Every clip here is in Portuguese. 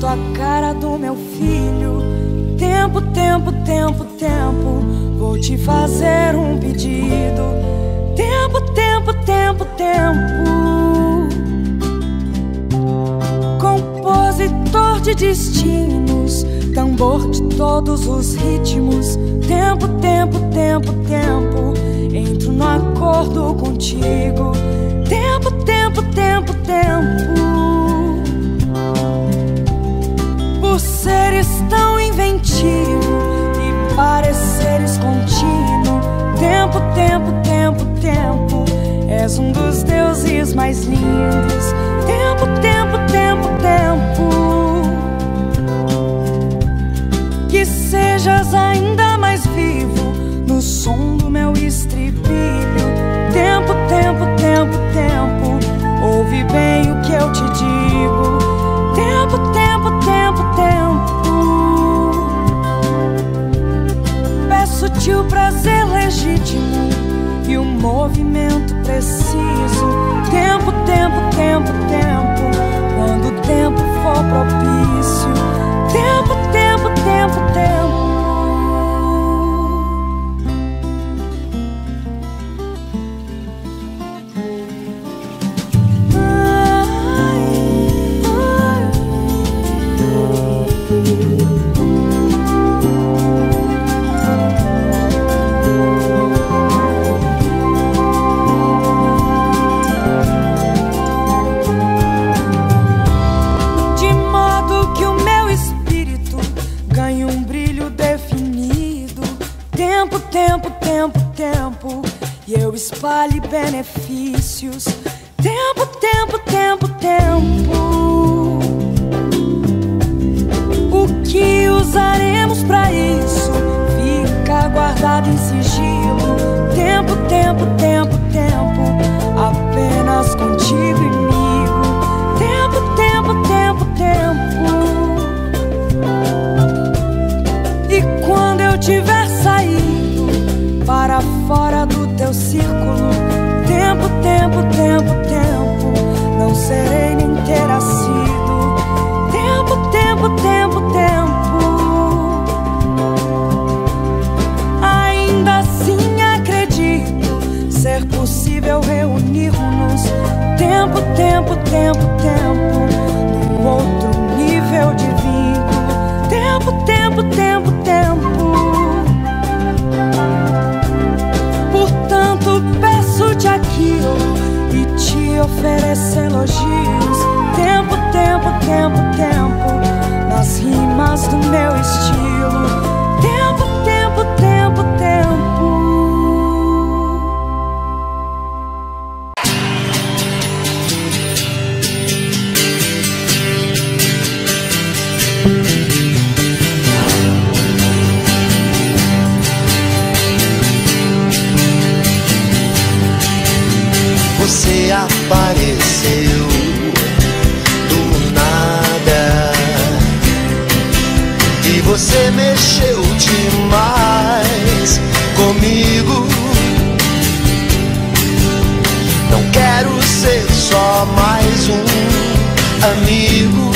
a cara do meu filho. Tempo, tempo, tempo, tempo, vou te fazer um pedido. Tempo, tempo, tempo, tempo. Compositor de destinos, tambor de todos os ritmos. Tempo, tempo, tempo, tempo, entro no acordo contigo. Tempo, tempo, tempo, tempo. Por seres tão inventivo e pareceres contínuo. Tempo, tempo, tempo, tempo, és um dos deuses mais lindos. Tempo, tempo, tempo, tempo. Que sejas ainda mais vivo no som do meu estribilho. Tempo, tempo, tempo, tempo, ouve bem o que eu te digo. Tempo, tempo, tempo, tempo. Peço-te o prazer legítimo e o movimento preciso. Tempo, tempo, tempo, tempo, quando o tempo for propício. Tempo, tempo, tempo, tempo. Tempo, tempo, tempo, e eu espalhe benefícios. Tempo, tempo, tempo, tempo. O que usaremos pra isso fica guardado em sigilo. Tempo, tempo, tempo, tempo, apenas contigo e comigo. Tempo, tempo, tempo, tempo. E quando eu tiver saído para fora do teu círculo, tempo, tempo, tempo, tempo, não serei nem terá sido. Tempo, tempo, tempo, tempo. Ainda assim acredito ser possível reunirmos. Tempo, tempo, tempo, tempo, num outro nível de vínculo. Tempo, tempo, tempo, tempo. Peço-te aquilo e te ofereço elogios. Tempo, tempo, tempo, tempo, nas rimas do meu estilo. Tempo, tempo, tempo, tempo. Você apareceu do nada e você mexeu demais comigo. Não quero ser só mais um amigo.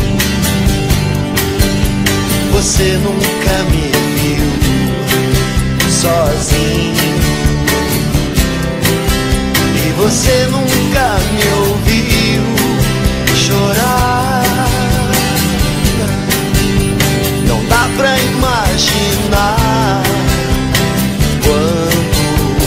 Você nunca me viu sozinho. Você nunca me ouviu chorar. Não dá pra imaginar quanto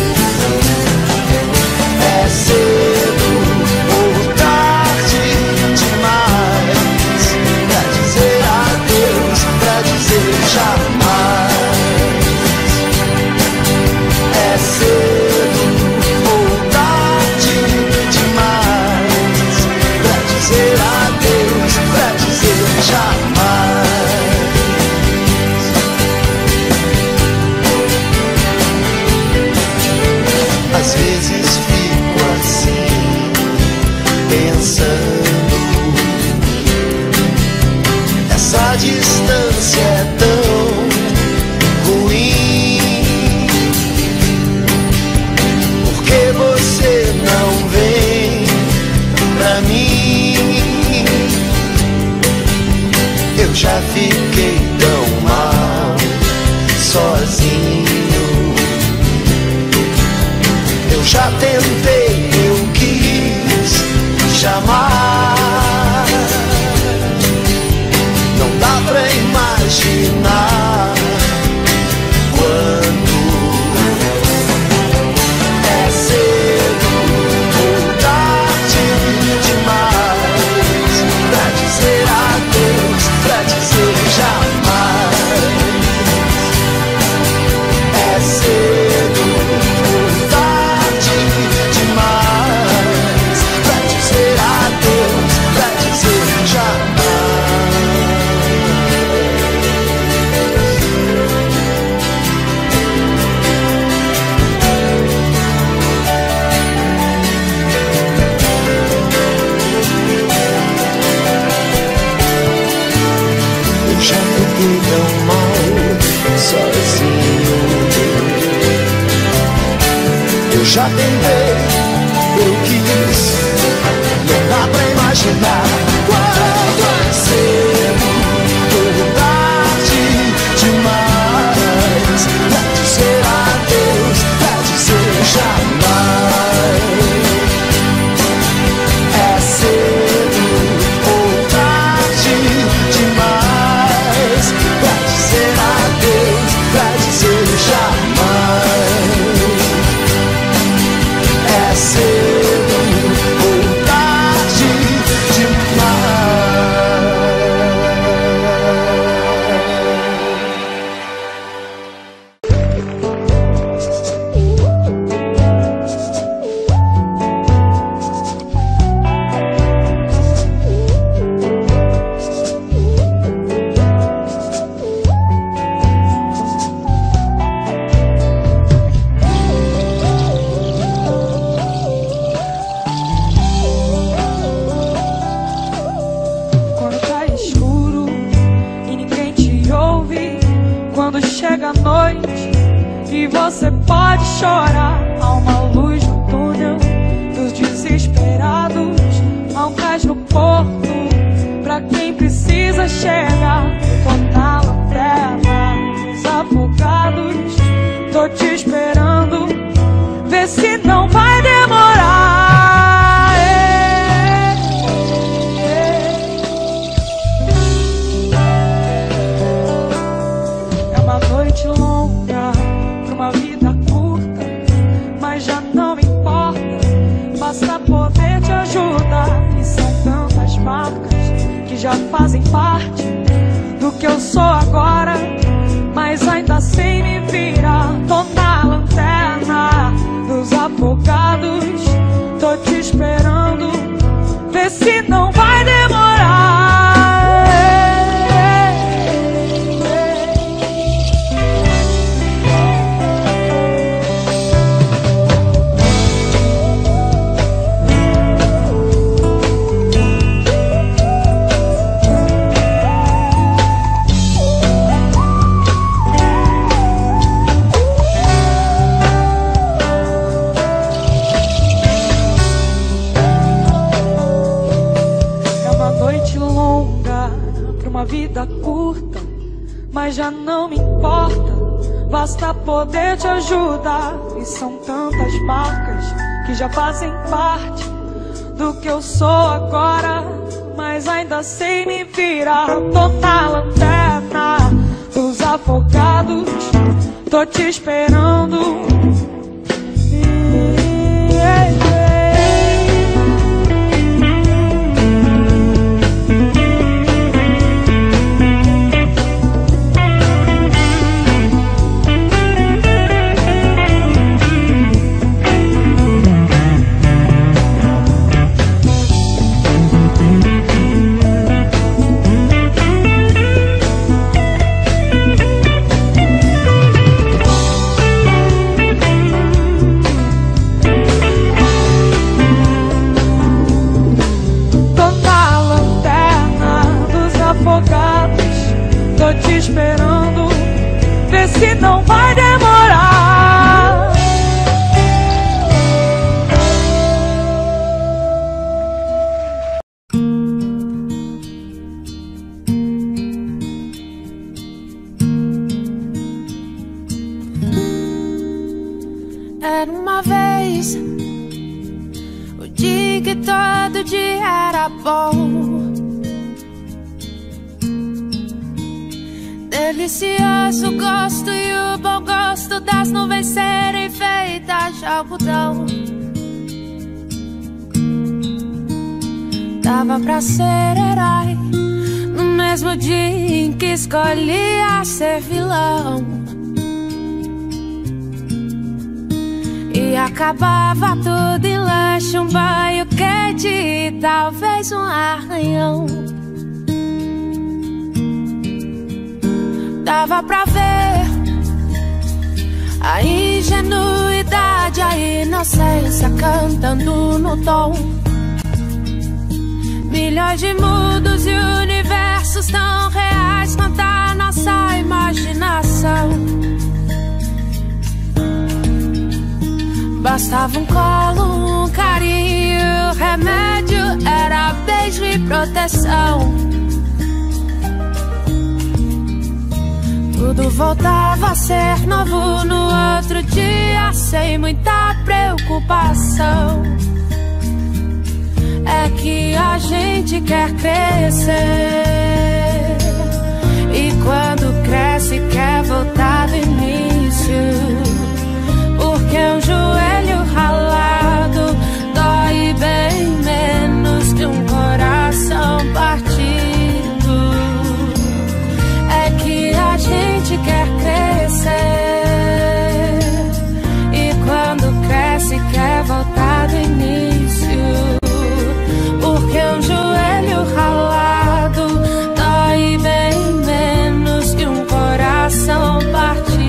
é cedo ou tarde demais pra dizer adeus, pra dizer jamais. É cedo ou tarde demais pra dizer adeus, pra dizer jamais. Às vezes fico assim, pensando, essa distância é tão ruim. Porque você não vem pra mim? tentei, eu quis chamar. Não dá pra imaginar quando é cedo ou tarde demais pra dizer adeus, pra dizer jamais. É cedo ou tarde demais pra dizer adeus, pra dizer jamais. Eu já fiquei tão mal sozinho. Eu já tentei, eu quis. Não dá pra imaginar quando é cedo ou tarde demais pra dizer adeus, pra dizer jamais. É cedo ou tarde demais pra dizer adeus, pra dizer jamais. É cedo ou tarde demais. Quando tá escuro e ninguém te ouve, quando chega a noite e você pode chorar, há uma luz no túnel dos desesperados, há um cais no porto pra quem precisa chegar. Tô na lanterna dos afogados, tô te esperando, vê se não vai demorar. É uma noite longa pra uma vida curta, mas já não importa, basta poder te ajudar. E são tantas marcas que já fazem parte do que eu sou agora, mas ainda sem me virar. Tô na lanterna dos afogados, tô te esperando, vê se não vai demorar. Uma vida curta, mas já não me importa, basta poder te ajudar. E são tantas marcas que já fazem parte do que eu sou agora, mas ainda sem me virar. Tô na lanterna dos afogados, tô te esperando. Tô te esperando, vê se não vai demorar. Era uma vez todo dia era bom. Delicioso gosto e o bom gosto das nuvens serem feitas de algodão. Dava pra ser herói no mesmo dia em que escolhia ser vilão. E acabava tudo em lanche, um banho quente e talvez um arranhão. Dava pra ver a ingenuidade, a inocência cantando no tom. Milhões de mundos e universos tão reais quanto a nossa imaginação. Bastava um colo, um carinho, remédio era beijo e proteção. Tudo voltava a ser novo no outro dia, sem muita preocupação. É que a gente quer crescer, e quando cresce quer voltar do início. Porque um joelho ralado dói bem menos que um coração partido. É que a gente quer crescer, e quando cresce quer voltar do início. Porque um joelho ralado dói bem menos que um coração partido.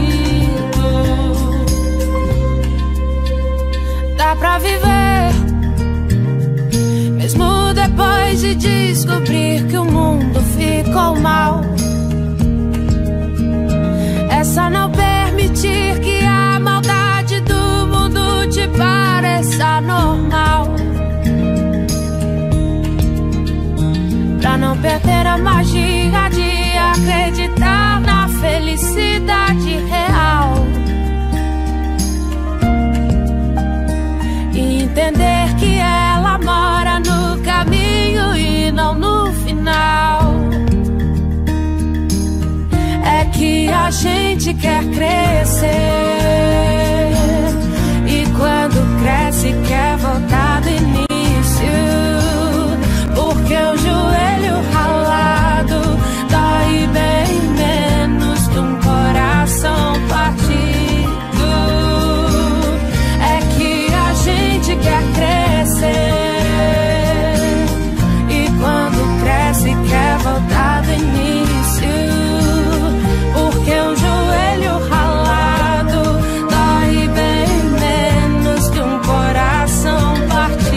Dá pra viver, mesmo depois de descobrir que o mundo ficou mal. É só não permitir que a maldade do mundo te pareça normal. Pra não perder a magia de acreditar na felicidade real. E entender que ela mora no caminho e não no final. É que a gente quer crescer, e quando cresce quer voltar do início. Porque o joelho ralado dói bem menos que um coração partido. É que a gente quer crescer, e quando cresce quer voltar do início. Porque um joelho ralado dói bem menos que um coração partido.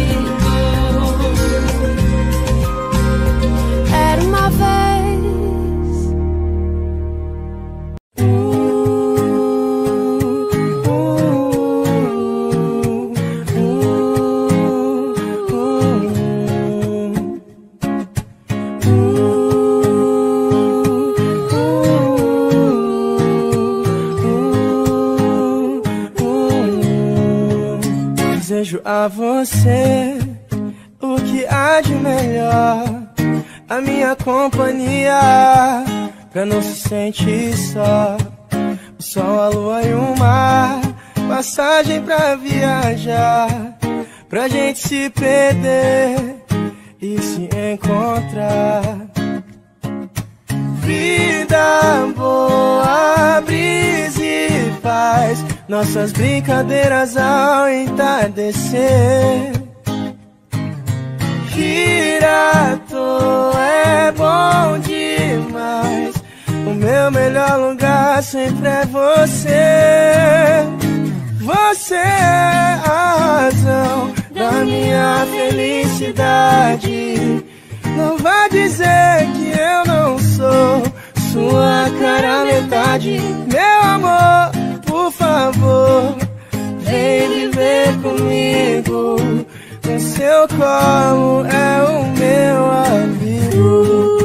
Era uma vez desejo a você o que há de melhor, a minha companhia, pra não se sentir só. O sol, a lua e o mar, passagem pra viajar, pra gente se perder e se encontrar. Vida boa, brisa e paz, nossas brincadeiras ao entardecer. Girato é bom demais, o meu melhor lugar sempre é você. Você é a razão da minha felicidade. Não vá dizer que eu não sou sua cara metade. Meu amor, por favor, vem viver comigo. No seu colo é o meu abrigo.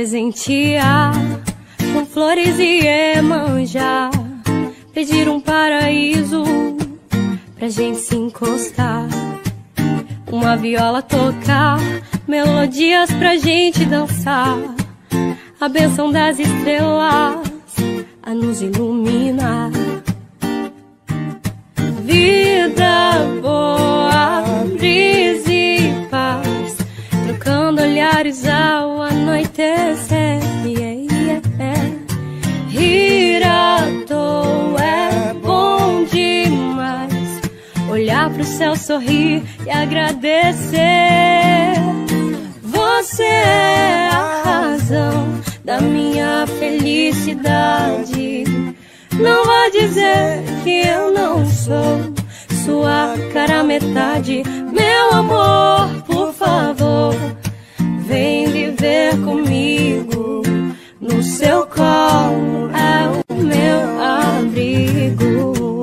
presentear com flores e Iemanjá, pedir um paraíso pra gente se encostar, uma viola tocar, melodias pra gente dançar, a bênção das estrelas a nos iluminar. Vida boa, brisa e paz, trocando olhares ao anoitecer. Rir à toa é bom demais, olhar pro céu, sorrir e agradecer. Você é a razão da minha felicidade. Não vá dizer que eu não sou sua cara metade. Meu amor, por favor, vem viver comigo. No seu colo é o meu abrigo.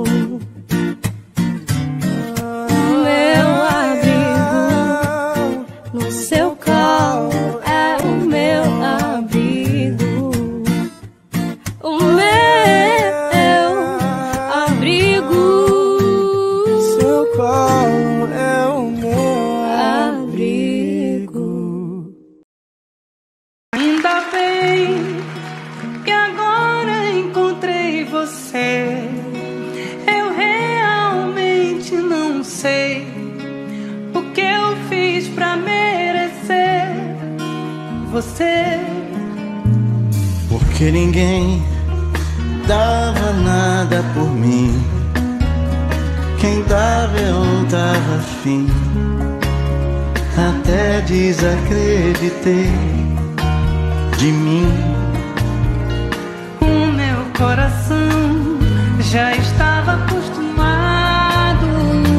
Meu abrigo. No seu colo é o meu abrigo. O meu abrigo. Seu colo é o meu abrigo. Ainda bem que agora encontrei você. Eu realmente não sei o que eu fiz pra merecer você. Porque ninguém dava nada por mim. Quem dava eu dava fim. Até desacreditei de mim. O meu coração já estava acostumado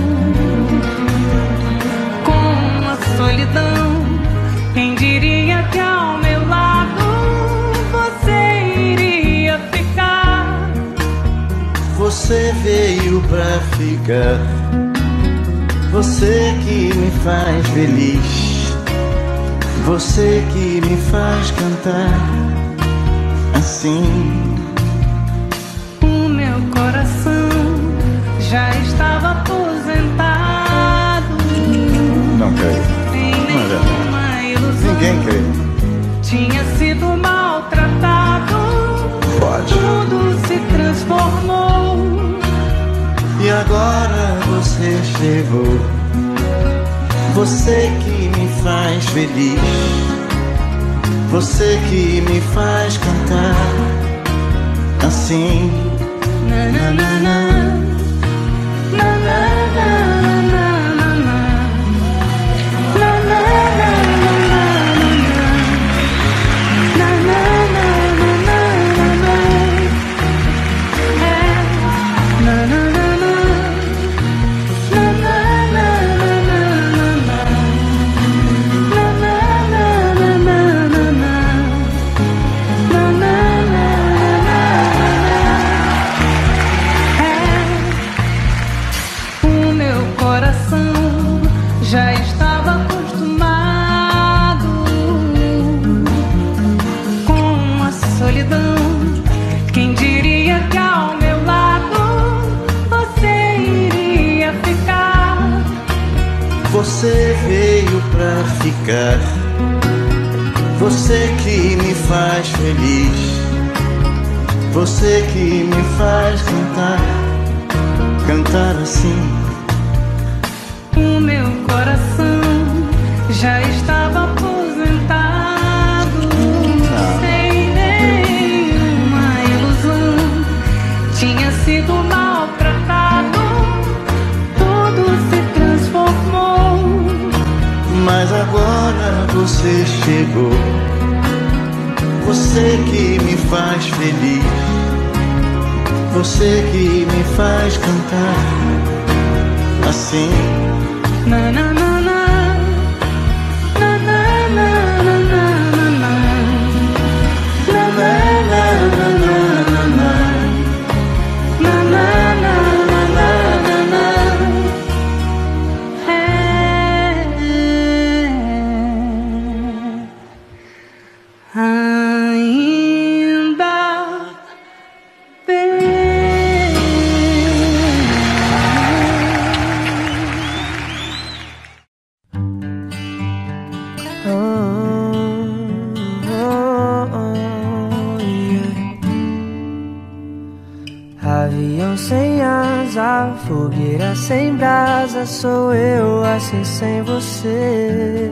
com a solidão. Quem diria que ao meu lado você iria ficar? Você veio pra ficar. Você que me faz feliz. Você que me faz cantar assim. O meu coração já estava aposentado. Não creio. Sem Não é verdade. nenhuma ilusão. Ninguém crê. Tinha sido maltratado. Pode. Tudo se transformou. E agora você chegou. Você que me faz feliz. Você que me faz cantar assim. Na, na, na, na. Na, na, na, na, na, na. Na, na, na, na, na, na. Na, na, na, na, na, na. É. Na, na, na, na. Na, na, na, na, na, na. Na, na, na, na, na, na, na. Na, na, na, o meu coração já estava acostumado com a solidão. Quem diria que ao meu lado você iria ficar? Você veio pra ficar. Você que me faz feliz. Você que me faz cantar. Cantar assim. O meu coração já estava aposentado. Sem nenhuma ilusão. Tinha sido maltratado. Tudo se transformou. Mas agora você chegou. Você que me faz feliz. Você que me faz cantar assim. Na, na, na, na. Na, na, na, na, na, na. Na, na, na, na, na, na. Na, na, na, na, na, na. É. Ah. fogueira, fogueira sem brasa, sou eu assim sem você.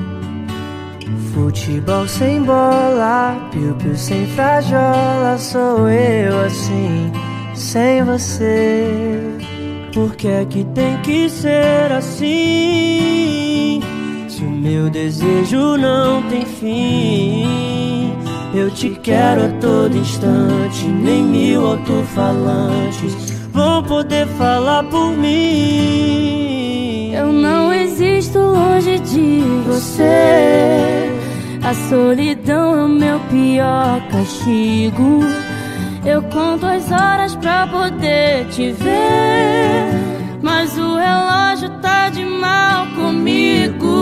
Futebol sem bola, piu-piu sem frajola, sou eu assim sem você. Por que é que tem que ser assim? Se o meu desejo não tem fim, eu te quero a todo instante, nem 1000 alto-falantes vão poder falar por mim. Eu não existo longe de você, a solidão é o meu pior castigo. Eu conto as horas pra poder te ver, mas o relógio tá de mal comigo.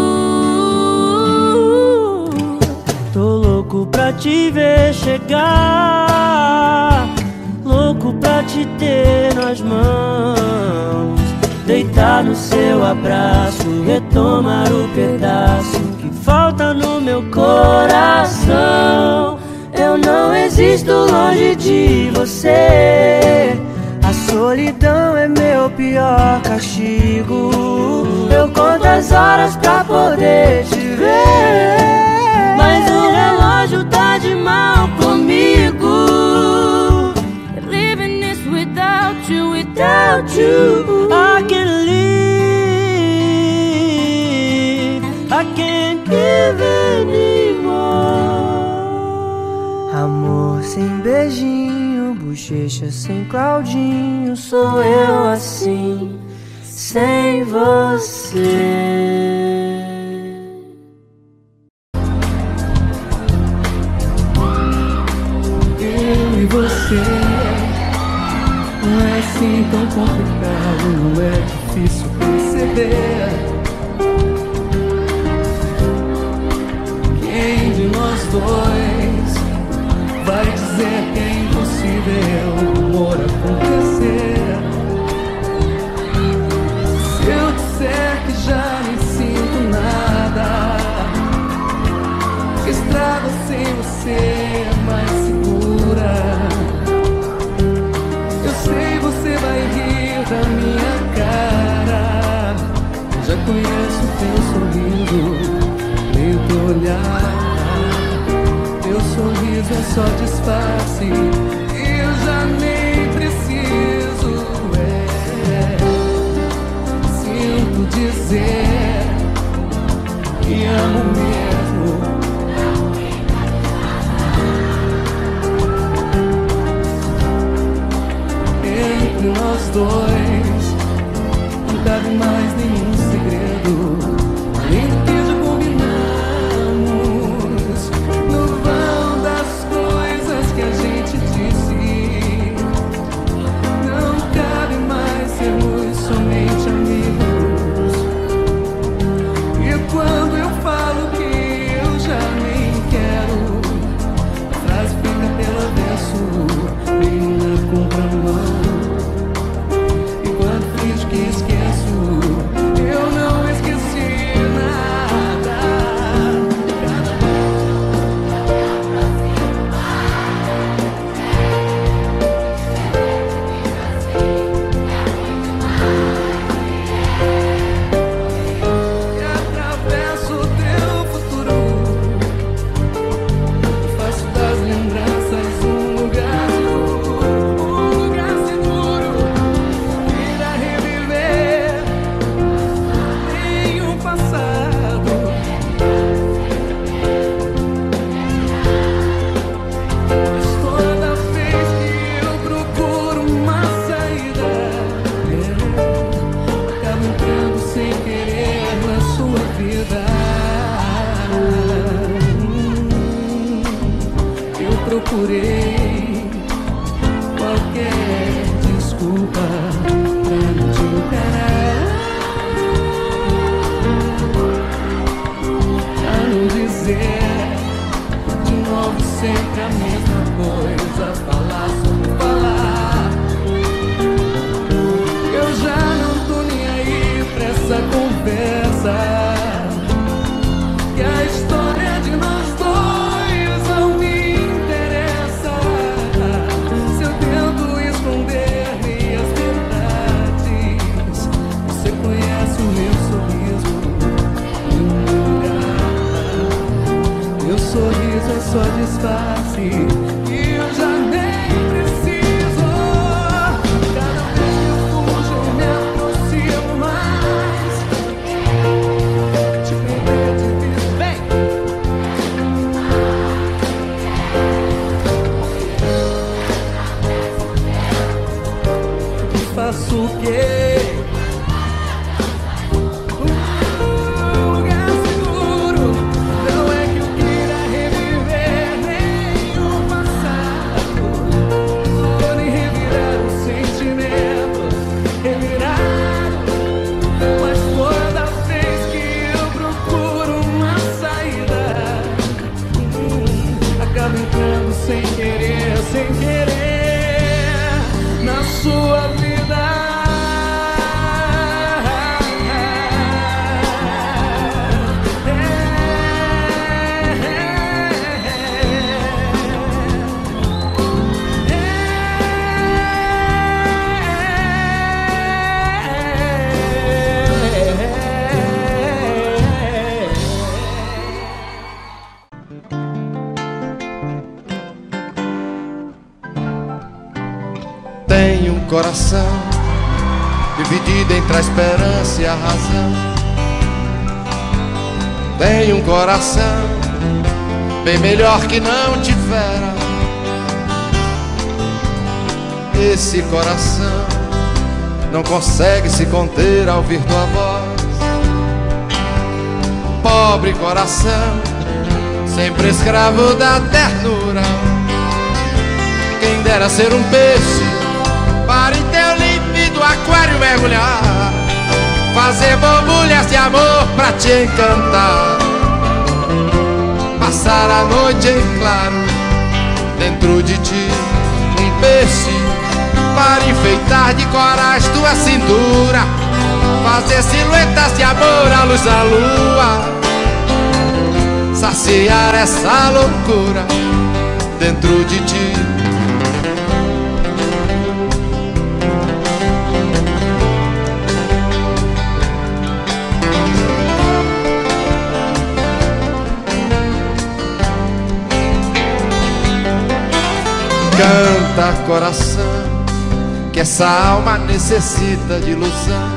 Tô louco pra te ver chegar, louco pra te ter nas mãos, deitar no seu abraço, retomar o pedaço que falta no meu coração. Eu não existo longe de você, a solidão é meu pior castigo. Eu conto as horas pra poder te ver, mas o relógio tá de mal comigo. Living this without you, without you. I can't live, I can't give anymore. Amor sem beijinho, bochecha sem Claudinho, sou eu assim, sem você. Eu e você não é assim tão complicado, não é difícil perceber. Quem de nós dois vai dizer que é impossível o amor acontecer? Se eu disser que já nem sinto nada, que estrada sem você é mais segura, eu sei você vai rir da minha cara. Já conheço teu sorriso, meio teu olhar. Teu sorriso é só disfarce, eu já nem preciso. Sinto dizer que amo mesmo. Entre nós dois não cabe mais nenhum segredo, além do que já combinamos no vão das coisas que a gente disse. Não cabe mais sermos somente amigos. E quando eu falo que eu já nem quero, a frase fica pelo avesso, meio na contramão. E quando finjo que esqueço, eu não esqueci nada. E atravesso o teu futuro, faço das lembranças um lugar seguro. Irá reviver nenhum passado. Mas toda vez que eu procuro uma saída, acabo entrando sem querer na sua vida. Eu procurei qualquer desculpa pra não te encarar, pra não dizer de novo sempre a mesma coisa, falar sobre falar. Eu já não tô nem aí pra essa conversa, que a história de nós dois não me interessa. Se eu tento esconder minhas verdades, só disfarce que eu já nem preciso. Cada vez que eu fujo eu me aproximo mais. Te perder de vista, vem! Faço o quê? Lugar seguro. Não é que eu queira reviver nem o passado, ou nem revirar o sentimento, revirar. Mas toda vez que eu procuro uma saída, acabo entrando sem querer na sua vida. Tenho um coração dividido entre a esperança e a razão. Tenho um coração bem melhor que não tivera. Esse coração não consegue se conter ao ouvir tua voz. Pobre coração, sempre escravo da ternura. Quem dera ser um peixe para em teu límpido aquário mergulhar, fazer borbulhas de amor pra te encantar, passar a noite em claro dentro de ti. Um peixe para enfeitar de corais tua cintura, fazer silhuetas de amor à luz da lua, saciar essa loucura dentro de ti. Canta, coração, que essa alma necessita de ilusão.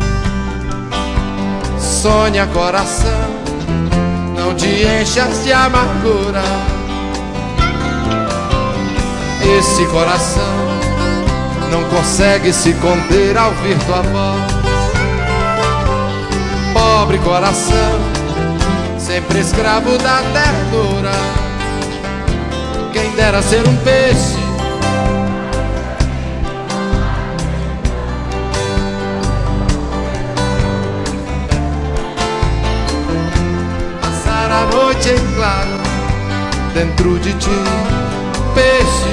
Sonha, coração, não te enchas de amargura. Esse coração não consegue se conter ao ouvir tua voz. Pobre coração, sempre escravo da ternura. Quem dera ser um peixe passar a noite em claro dentro de ti. Peixe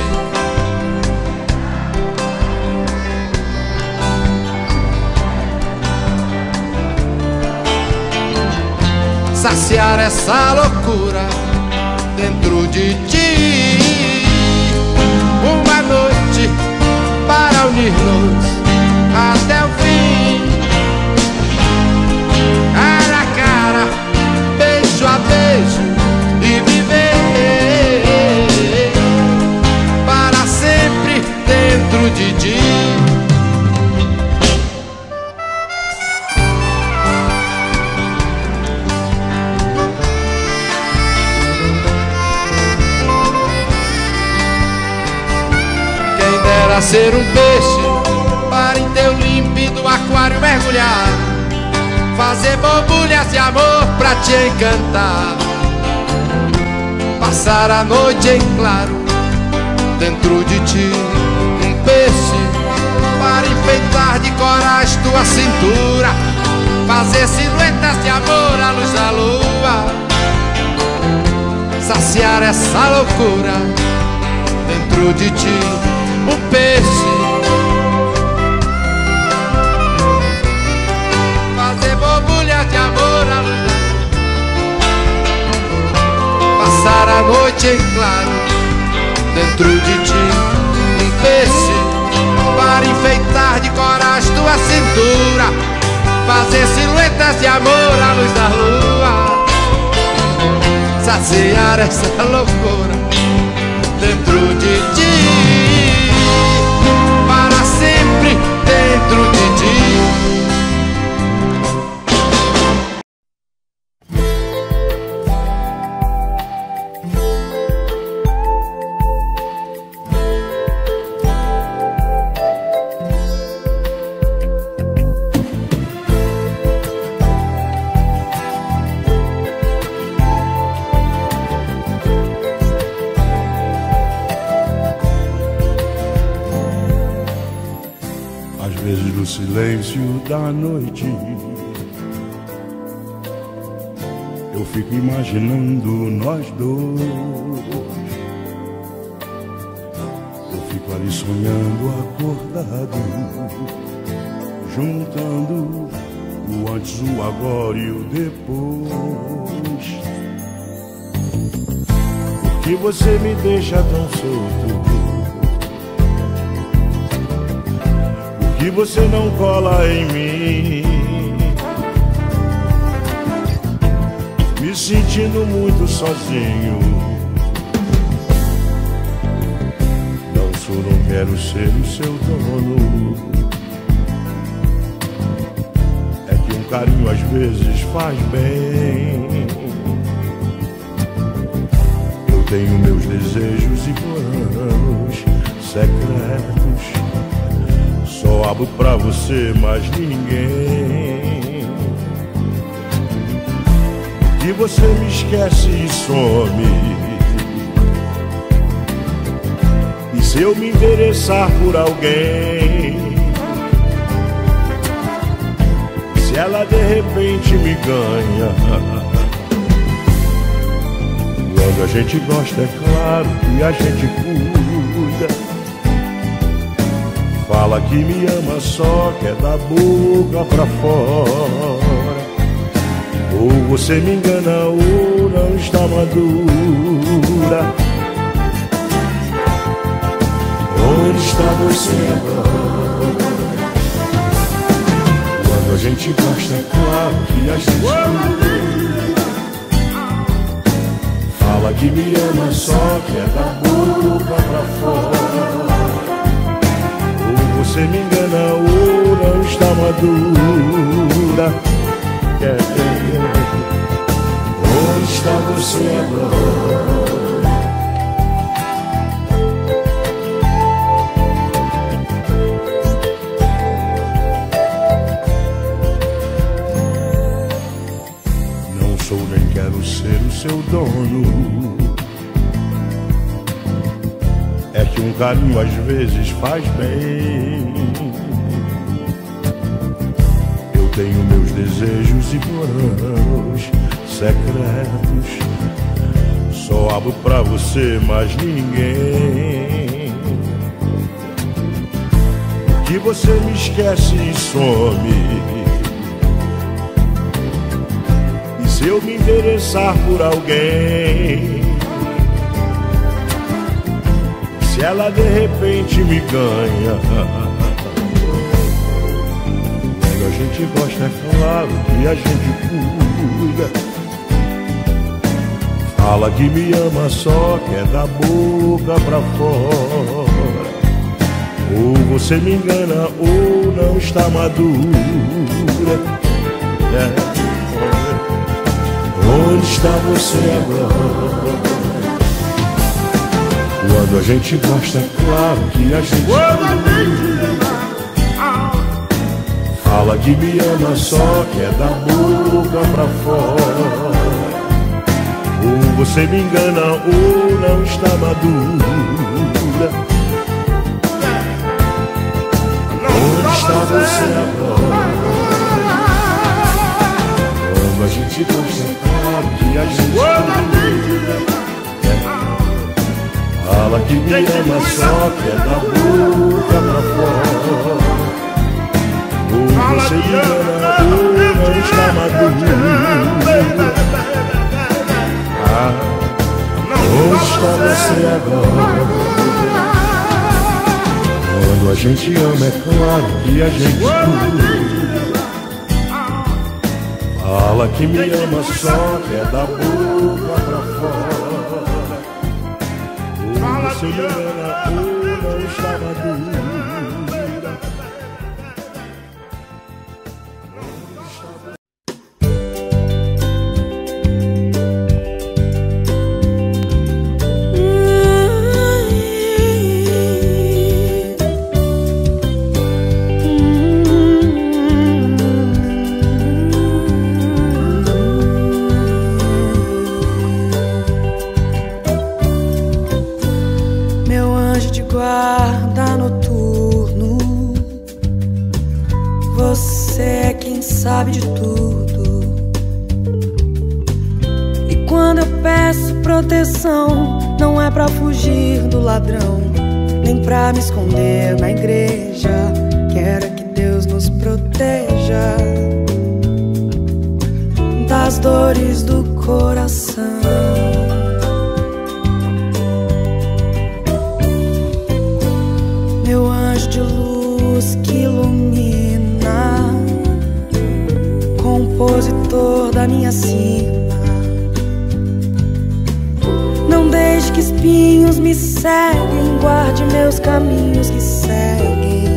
saciar essa loucura dentro de ti. Uma noite para unir-nos até o fim, cara a cara, beijo a beijo, e viver para sempre dentro de ti. Ser um peixe para em teu límpido aquário mergulhar, fazer borbulhas de amor pra te encantar, passar a noite em claro dentro de ti. Um peixe para enfeitar de corais tua cintura, fazer silhuetas de amor à luz da lua, saciar essa loucura dentro de ti. Um peixe fazer borbulhas de amor à luz da lua, passar a noite em claro dentro de ti. Um peixe para enfeitar de corais tua cintura, fazer silhuetas de amor à luz da lua, saciar essa loucura dentro de ti, para sempre dentro de ti. No silêncio da noite, eu fico imaginando nós dois. Eu fico ali sonhando acordado, juntando o antes, o agora e o depois. Por que você me deixa tão solto? Que você não cola em mim, me sentindo muito sozinho. Não quero ser o seu dono. É que um carinho às vezes faz bem. Eu tenho meus desejos e planos secretos, só abro pra você, mais ninguém. E você me esquece e some. E se eu me interessar por alguém, se ela de repente me ganha, quando a gente gosta é claro que a gente cuida. Fala que me ama, só quer da boca pra fora. Ou você me engana ou não está madura. Onde está você agora? Quando a gente gosta é claro que a gente cuida. Fala que me ama, só quer da boca pra fora. Você me engana ou não está madura. Onde está você agora? Não sou nem quero ser o seu dono. É que um carinho às vezes faz bem. Eu tenho meus desejos e planos secretos, só abro pra você, mais ninguém. Que você me esquece e some. E se eu me interessar por alguém, se ela de repente me ganha, quando a gente gosta é claro que a gente cuida. Fala que me ama, só quer da boca pra fora. Ou você me engana ou não está madura. Onde está você agora? Quando a gente gosta é claro que a gente cuida. Fala que me ama, só quer da boca pra fora. Ou você me engana ou não está madura. Onde está você agora? Quando a gente gosta é claro que a gente cuida. Fala que me ama, só quer da boca pra fora. Ou você me engana ou não está madura. Onde está você agora? Quando a gente ama é claro que a gente cuida. Fala que me ama, só quer da boca pra fora. fora. Ou você me ama ou não está madura. Guarda noturno, você é quem sabe de tudo. E quando eu peço proteção, não é pra fugir do ladrão, nem pra me esconder na igreja. Quero que Deus nos proteja das dores do coração. Meu anjo de luz que ilumina, compositor da minha sina, não deixe que espinhos me ceguem, guarde meus caminhos que seguem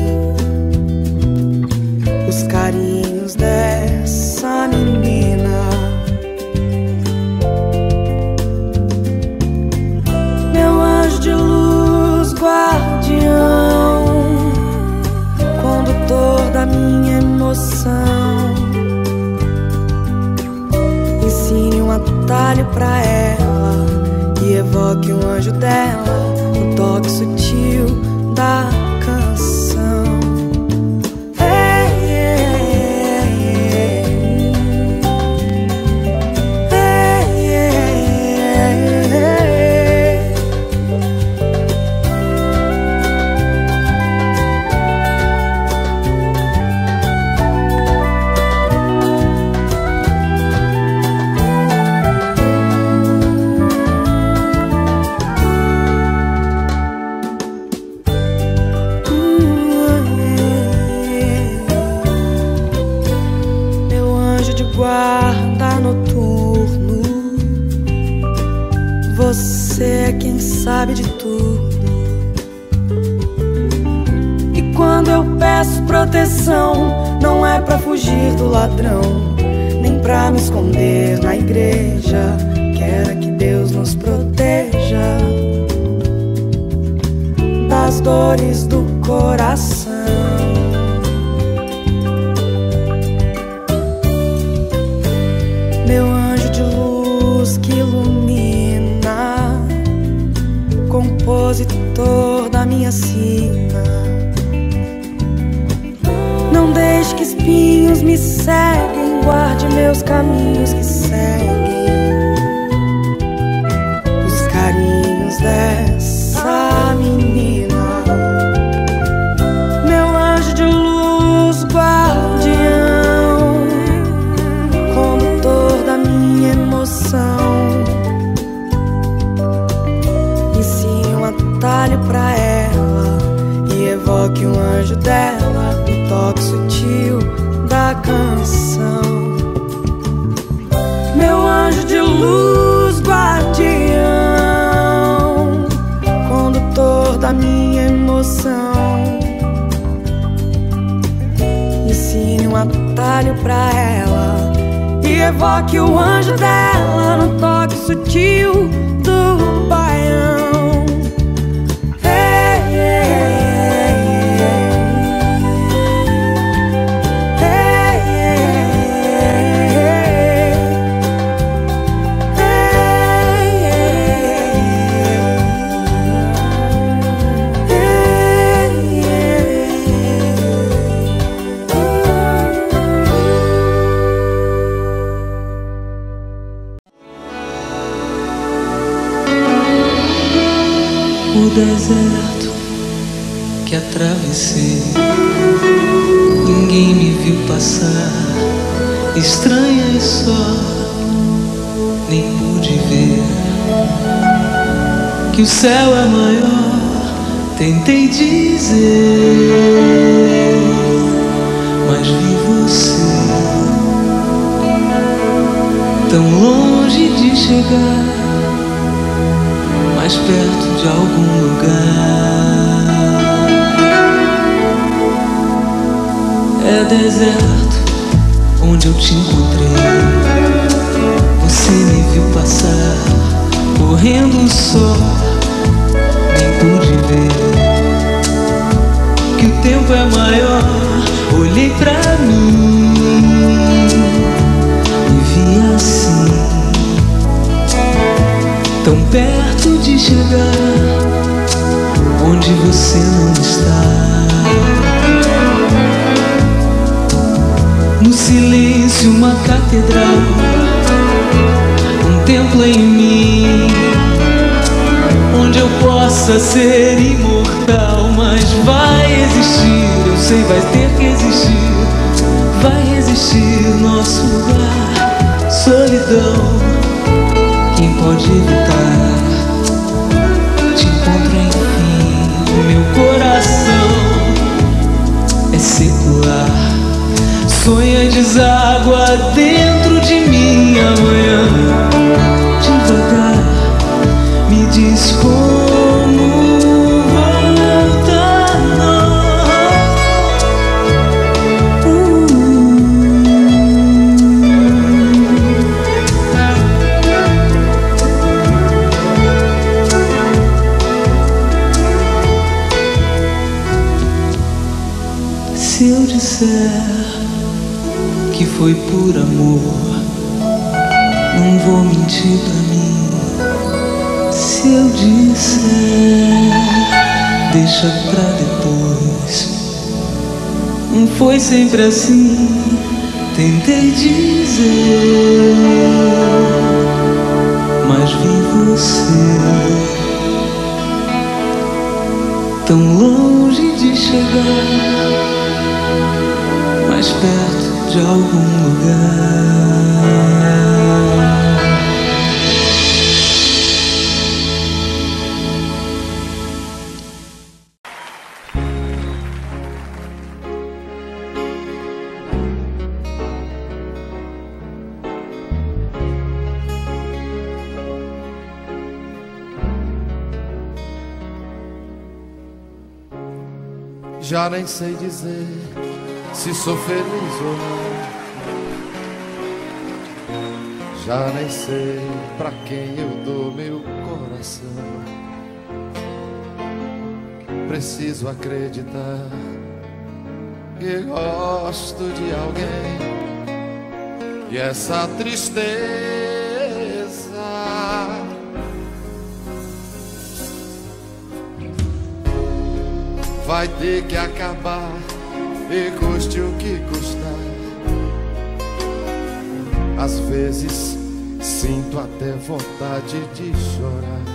os carinhos dessa menina. Meu anjo de luz, guardião, condutor da minha emoção, ensine um atalho pra ela e evoque um anjo dela no toque sutil da canção. Hey, hey, hey, hey, hey, hey. Guarda noturno, você é quem sabe de tudo. E quando eu peço proteção, não é pra fugir do ladrão, nem pra me esconder na igreja. Quero que Deus nos proteja das dores do coração. Meu anjo de luz que ilumina, compositor da minha sina, não deixe que espinhos me ceguem, guarde meus caminhos que seguem os carinhos dessa menina. Meu anjo de luz, guardião, condutor da minha emoção, ensine um atalho pra ela e evoque um anjo dela no toque sutil da canção. Meu anjo de luz, guardião, condutor da minha emoção, ensine um atalho pra ela e evoque o anjo dela no toque sutil do baião. Hey, hey, hey, O deserto que atravessei, ninguém me viu passar, estranha e só, nem pude ver que o céu é maior. Tentei dizer, mas vi você tão longe de chegar. mais perto de algum lugar. É deserto onde eu te encontrei. Você me viu passar, correndo só, nem pude ver que o tempo é maior. Olhei pra mim e vi assim, tão perto de chegar onde você não está. No silêncio uma catedral, um templo em mim, onde eu possa ser imortal. Mas vai existir, eu sei, vai ter que existir, vai existir nosso lugar. Solidão, quem pode evitar? Te encontro enfim, o meu coração é secular. Sonha deságua dentro de mim amanhã. Devagar, me diz como voltar, não. Se eu disser que foi por amor, não vou mentir pra mim. Se eu disser, deixa pra depois, não foi sempre assim. Tentei dizer, mas vi você tão longe de chegar, mais perto de algum lugar. Já nem sei dizer se sou feliz ou não. Já nem sei pra quem eu dou meu coração. Preciso acreditar que gosto de alguém, e essa tristeza vai ter que acabar, e custe o que custar. Às vezes sinto até vontade de chorar.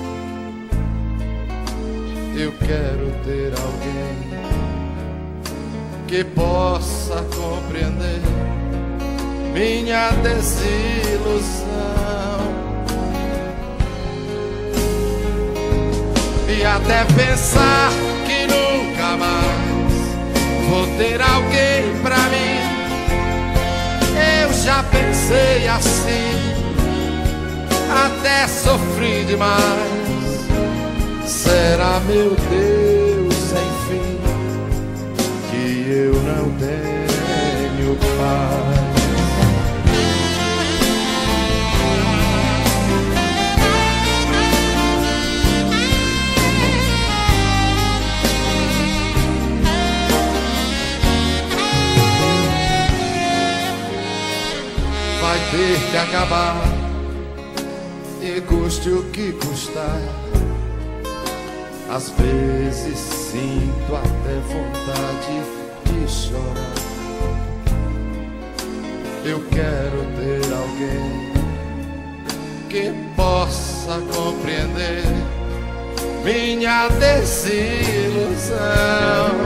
Eu quero ter alguém que possa compreender minha desilusão, e até pensar que nunca mais vou ter alguém pra mim. Eu já pensei assim, até sofri demais. Será, meu Deus, enfim, que eu não tenho paz? Vai ter que acabar, e custe o que custar. Às vezes sinto até vontade de chorar. Eu quero ter alguém que possa compreender minha desilusão,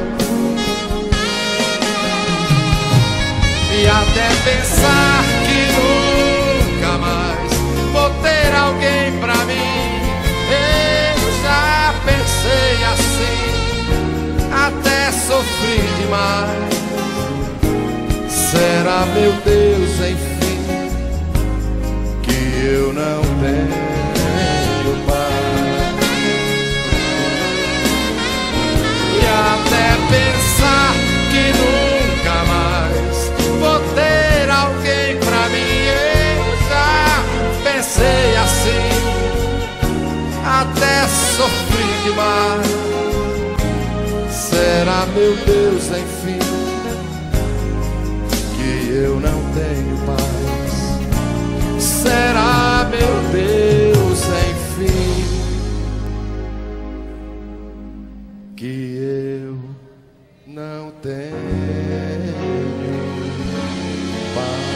e até pensar que nunca mais vou ter alguém pra mim. Eu já pensei assim, até sofri demais. Será, meu Deus, enfim, que eu não tenho paz? meu Deus, enfim, que eu não tenho paz? Será, meu Deus, enfim, que eu não tenho paz?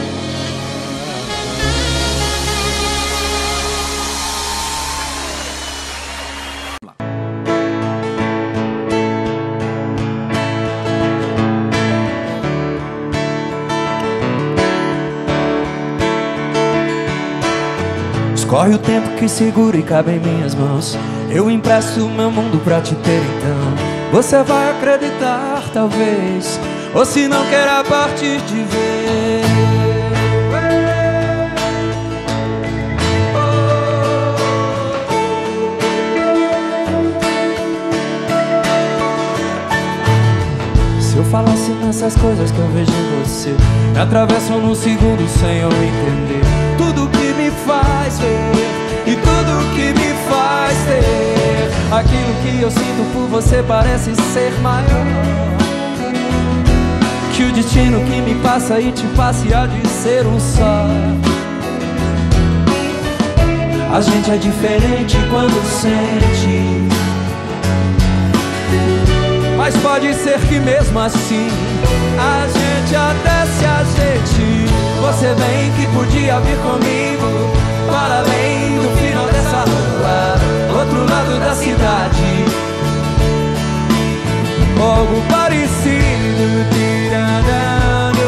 Corre o tempo que segura e cabe em minhas mãos. Eu empresto meu mundo pra te ter então. Você vai acreditar talvez, ou se não quer a partir de ver. Se eu falasse nessas coisas que eu vejo em você, me atravessam num segundo sem eu entender. Tudo que me faz ver e tudo que me faz ter. Aquilo que eu sinto por você parece ser maior que o destino que me passa e te passa e há de ser um só. A gente é diferente quando sente, mas pode ser que mesmo assim a gente até se ajeite. Você bem que podia vir comigo para além do final dessa rua, outro lado da cidade, algo parecido. Tiradando,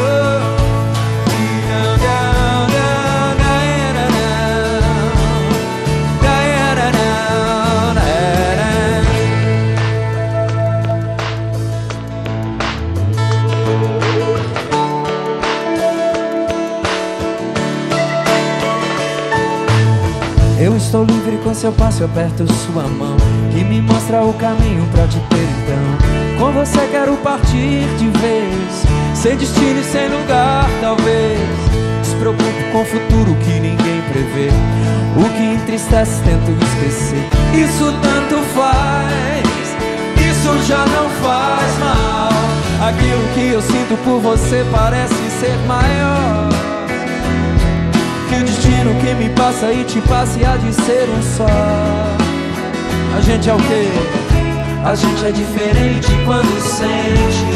eu estou livre com seu passo, eu aperto sua mão, que me mostra o caminho pra te ter então. Com você quero partir de vez, sem destino e sem lugar talvez. Despreocupo com o futuro que ninguém prevê, o que entristece tento esquecer. Isso tanto faz, isso já não faz mal. Aquilo que eu sinto por você parece ser maior que o destino que me passa e te passa e há de ser um só. A gente é o quê? A gente é diferente quando sente,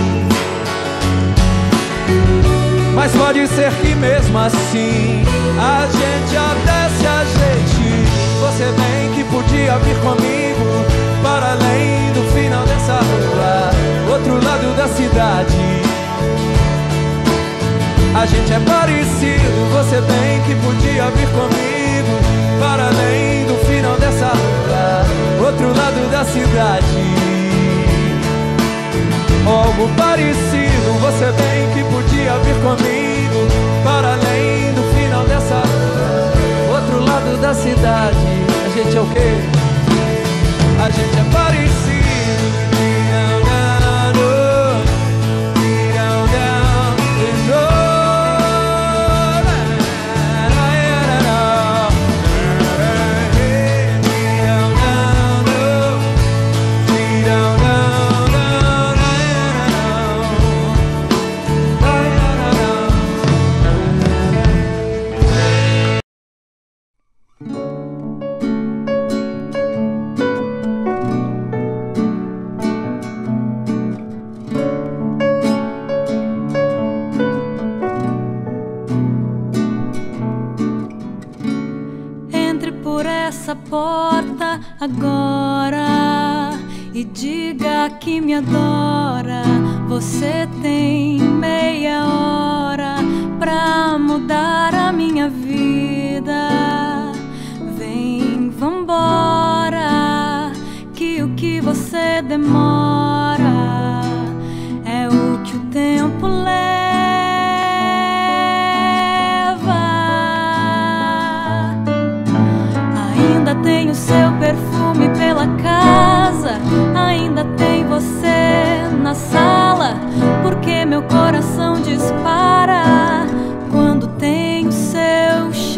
mas pode ser que mesmo assim a gente até se ajeite. Você bem que podia vir comigo para além do final dessa rua, outro lado da cidade. A gente é parecido, você bem que podia vir comigo para além do final dessa rua, outro lado da cidade. Algo parecido, você bem que podia vir comigo para além do final dessa rua, outro lado da cidade. A gente é o quê? A gente é parecido. Porta agora e diga que me adora. Você tem meia hora pra mudar a minha vida. Vem, vambora, que o que você demora é o que o tempo leva. Ainda tem o seu perfume pela casa, ainda tem você na sala, porque meu coração dispara quando tem o seu cheiro.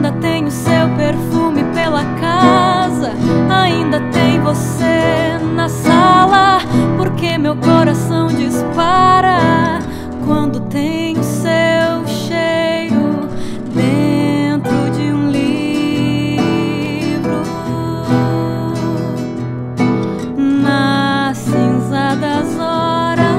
Ainda tenho seu perfume pela casa, ainda tem você na sala, porque meu coração dispara quando tem o seu cheiro dentro de um livro. Na cinza das horas,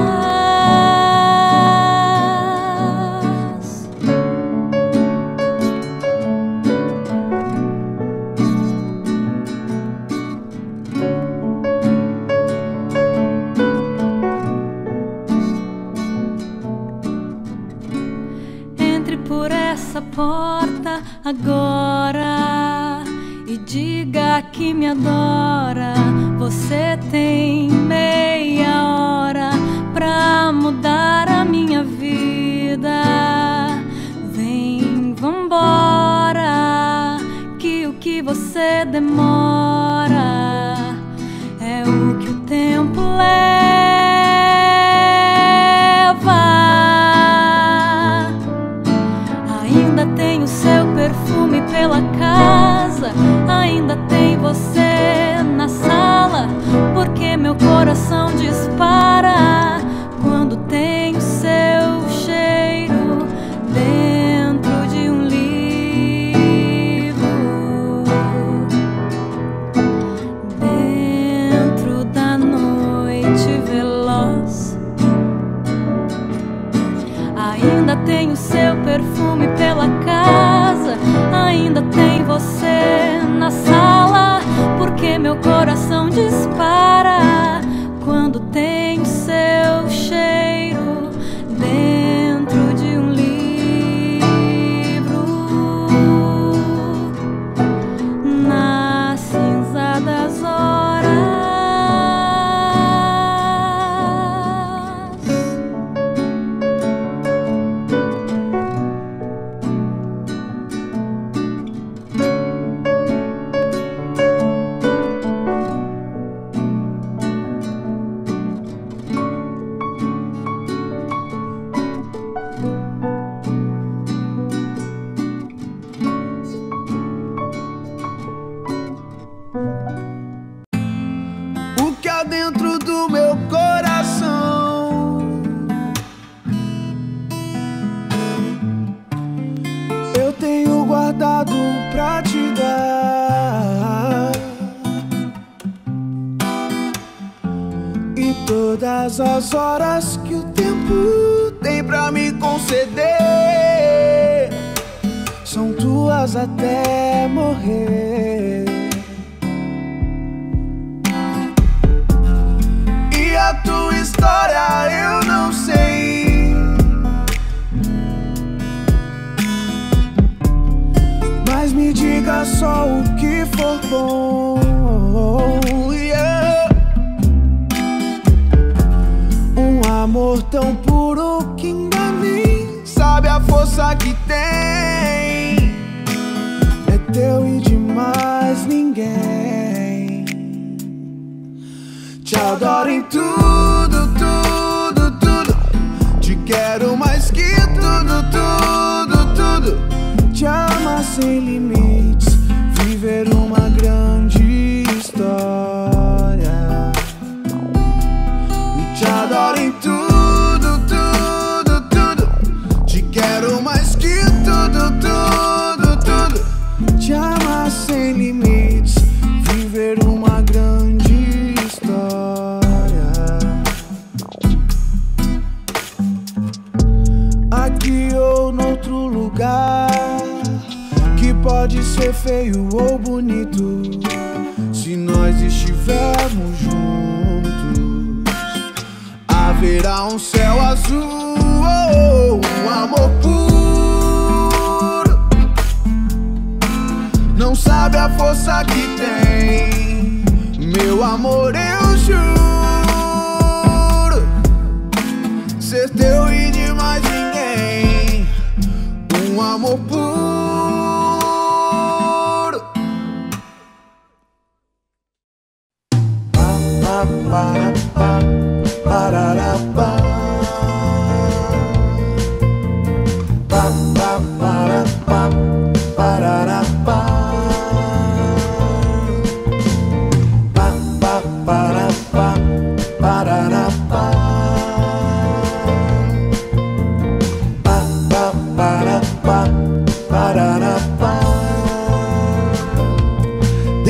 entre por essa porta agora e diga que me adora. Você tem meia hora pra mudar a minha vida. Vem, vambora, que o que você demora é o que o tempo leva. Ainda tem o seu perfume pela casa, ainda tem você na sala, porque meu coração dispara quando tem o seu cheiro dentro de um livro. Dentro da noite veloz, ainda tem o seu perfume pela casa, ainda tem você na sala, porque meu coração dispara quando tem o seu cheiro dentro de um livro. Na cinza das horas, o que há dentro do meu coração eu tenho guardado pra te dar, e todas as horas que o tempo tem pra me conceder são tuas até morrer. E a tua história eu não sei, mas me diga só o que for bom. Yeah. Um amor tão puro que ainda nem sabe a força que tem, é teu e de mais ninguém. Te adoro em tudo, tudo, tudo. Te quero mais que tudo, tudo, tudo. Te amar sem limites, viver uma grande história. Te adoro em tudo, tudo, tudo. Te quero mais que tudo, tudo, tudo. Te amar sem limites, viver uma grande história. Aqui ou noutro lugar, que pode ser feio ou bonito, se nós estivermos juntos, haverá um céu azul, um amor puro. Não sabe a força que tem, meu amor, eu juro, ser teu e de mais ninguém. Um amor puro. Parará.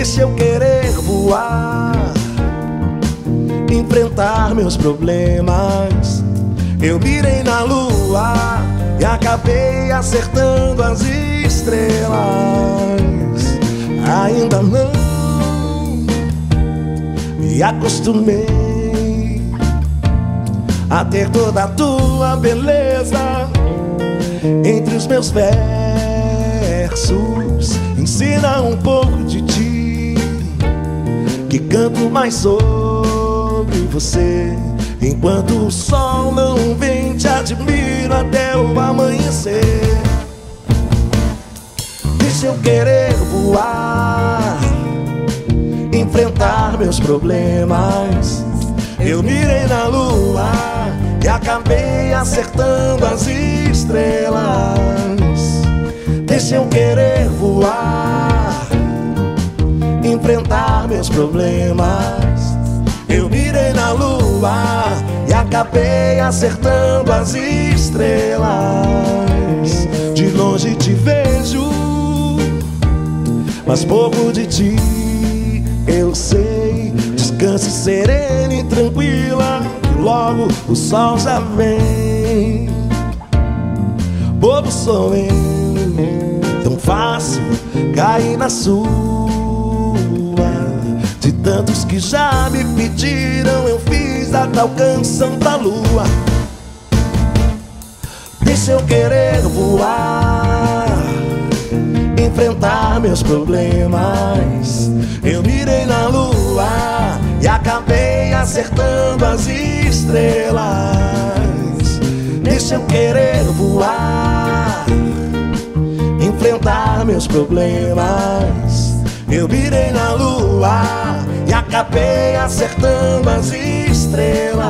Deixa eu querer voar, enfrentar meus problemas. Eu mirei na lua e acabei acertando as estrelas. Ainda não me acostumei a ter toda a tua beleza entre os meus versos. Ensina um pouco de ti, que canto mais sobre você. Enquanto o sol não vem, te admiro até o amanhecer. Deixa eu querer voar, enfrentar meus problemas. Eu mirei na lua e acabei acertando as estrelas. Deixa eu querer voar, enfrentar meus problemas. Eu mirei na lua e acabei acertando as estrelas. De longe te vejo, mas pouco de ti eu sei. Descanse serena e tranquila, que logo o sol já vem. Bobo sou eu, tão fácil cair na sua. De tantos que já me pediram, eu fiz a tal canção pra lua. Deixa eu querer voar, enfrentar meus problemas. Eu mirei na lua e acabei acertando as estrelas. Deixa eu querer voar, enfrentar meus problemas. Eu mirei na lua e acabei acertando as estrelas.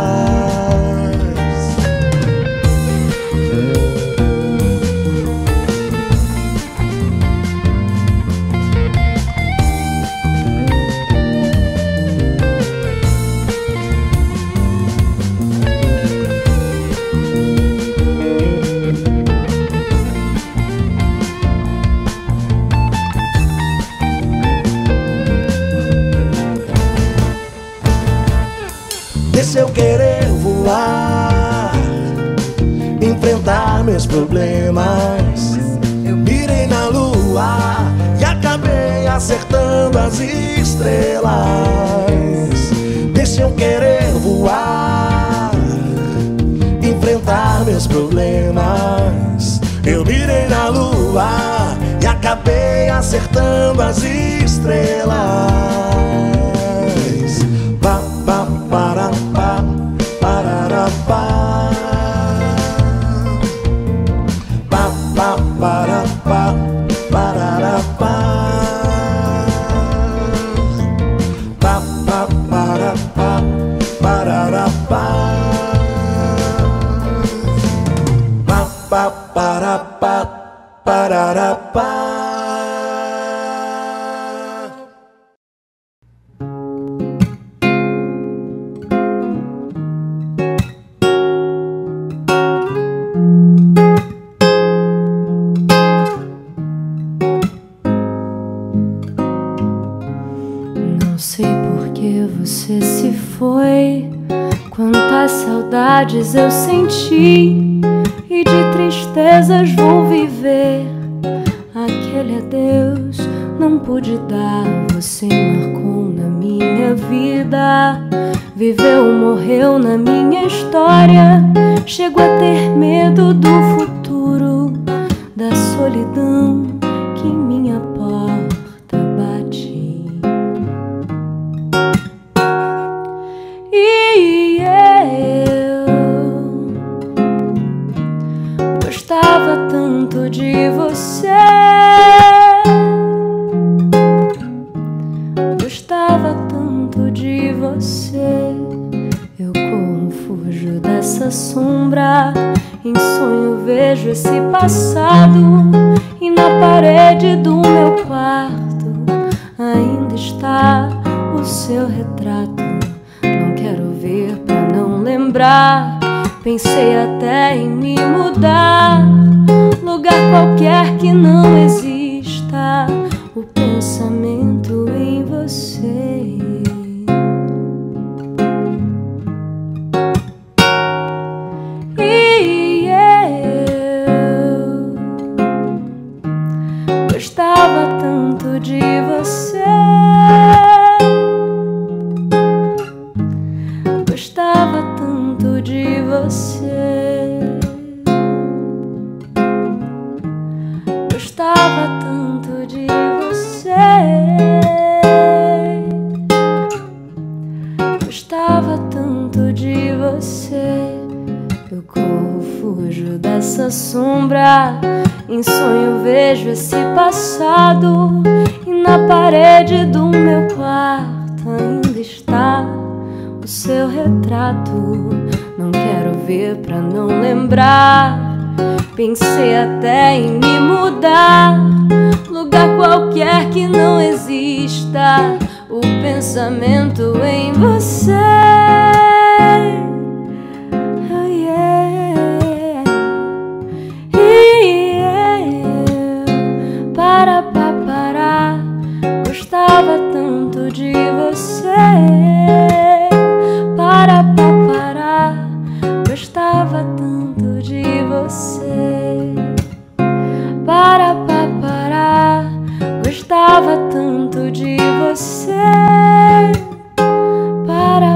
Deixa eu querer voar, enfrentar meus problemas. Eu mirei na lua e acabei acertando as estrelas. Deixa eu querer voar, enfrentar meus problemas. Eu mirei na lua e acabei acertando as estrelas. Pa, pa, para, pa, parará, pa. Pa, pa, para, pa, parará, pa. Pa, pa, para, pa, parará, pa. Pa, pa, para, pa, parará, pa. Não sei por que você se foi, quantas saudades eu senti, e de tristezas vou viver. Aquele adeus não pude dar, você marcou na minha vida. Viveu, morreu na minha história. Chego a ter medo do futuro, da solidão que minha porta bate. E eu gostava tanto de você, gostava tanto de você. Eu corro, fujo dessa sombra, em sonho vejo esse passado, e na parede do meu quarto ainda está o seu retrato. Não quero ver pra não lembrar, pensei até em me mudar, lugar qualquer que não exista o pensamento em você. tanto de você. Gostava tanto de você. Gostava tanto de você. Gostava tanto de você. Eu corro, fujo dessa sombra. Em sonho vejo esse passado. E na parede do meu quarto ainda está o seu retrato. Não quero ver pra não lembrar. Pensei até em me mudar, lugar qualquer que não exista o pensamento em você. Oh, yeah. Para. Gostava tanto de você. Para. Gostava tanto de você. Para. Gostava tanto de você. Para.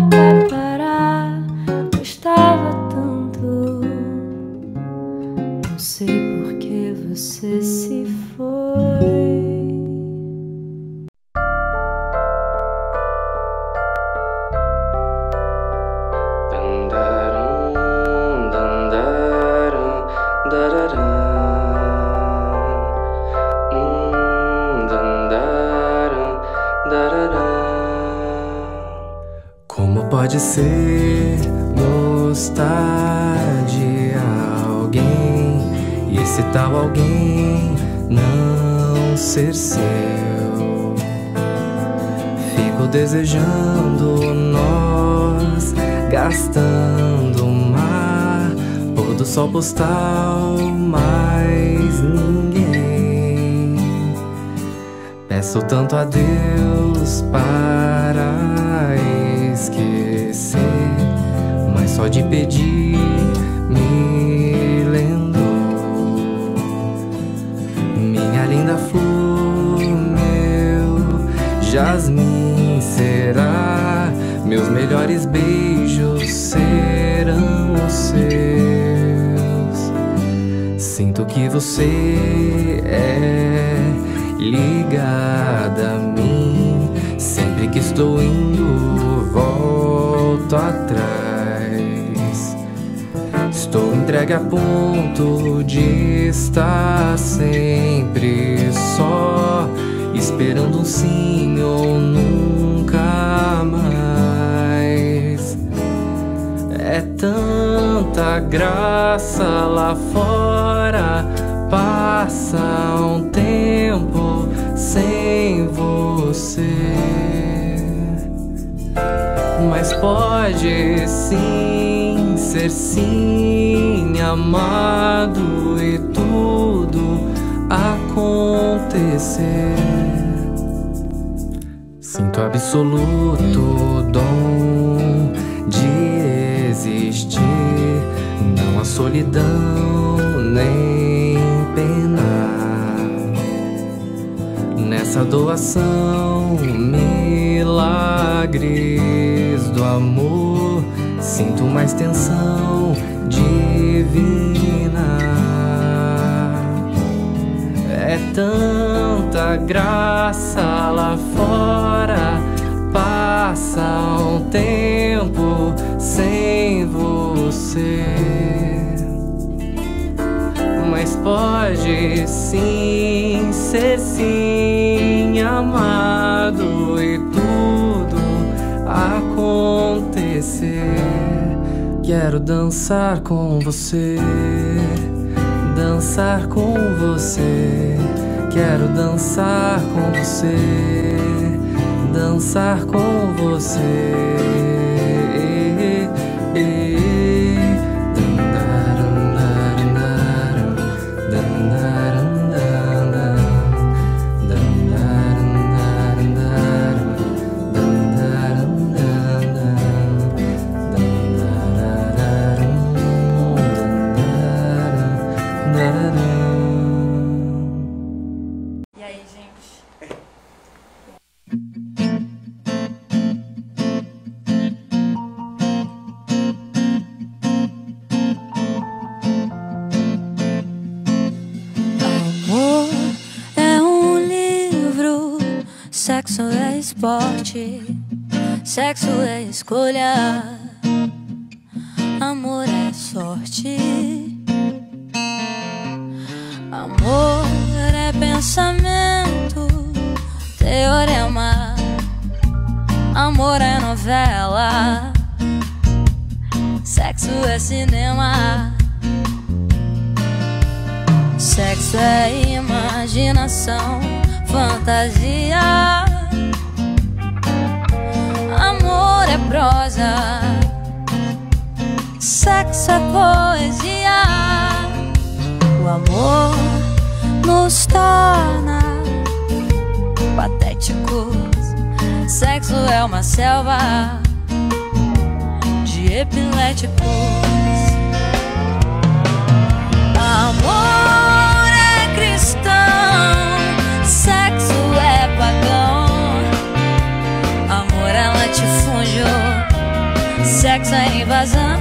Gostava tanto. Não sei por que você se foi. Como pode ser gostar de alguém e esse tal alguém não ser seu? Fico desejando nós, gastando o mar, pôr do sol postal, mais ninguém. Peço tanto a Deus para esquecer, mas só de pedir me lembrou. Minha linda flor, meu jasmim será, meus melhores beijos serão os seus. Sinto que você é ligada a mim, sempre que estou indo, volto atrás. Estou entregue a ponto de estar sempre só, esperando um sim ou nunca mais. É tanta graça lá fora, passa um tempo sem você. Mas pode sim ser sim amado e tudo acontecer. Sinto absoluto dom de existir, não há solidão nem pena nessa doação, milagres do amor. Sinto uma extensão divina. É tanta graça lá fora, passa um tempo sem você. Mas pode sim ser sim amado e tudo acontecer. Quero dançar com você, dançar com você. Quero dançar com você, dançar com você. E aí, gente? Sexo é esporte, sexo é escolha, amor é sorte. Amor é pensamento, teorema, amor é novela, sexo é cinema. Sexo é imaginação, fantasia, amor é prosa, sexo é poesia. O amor nos torna patéticos, sexo é uma selva de epiléticos. Amor é cristão, sexo é pagão, amor é latifúndio, sexo é invasão.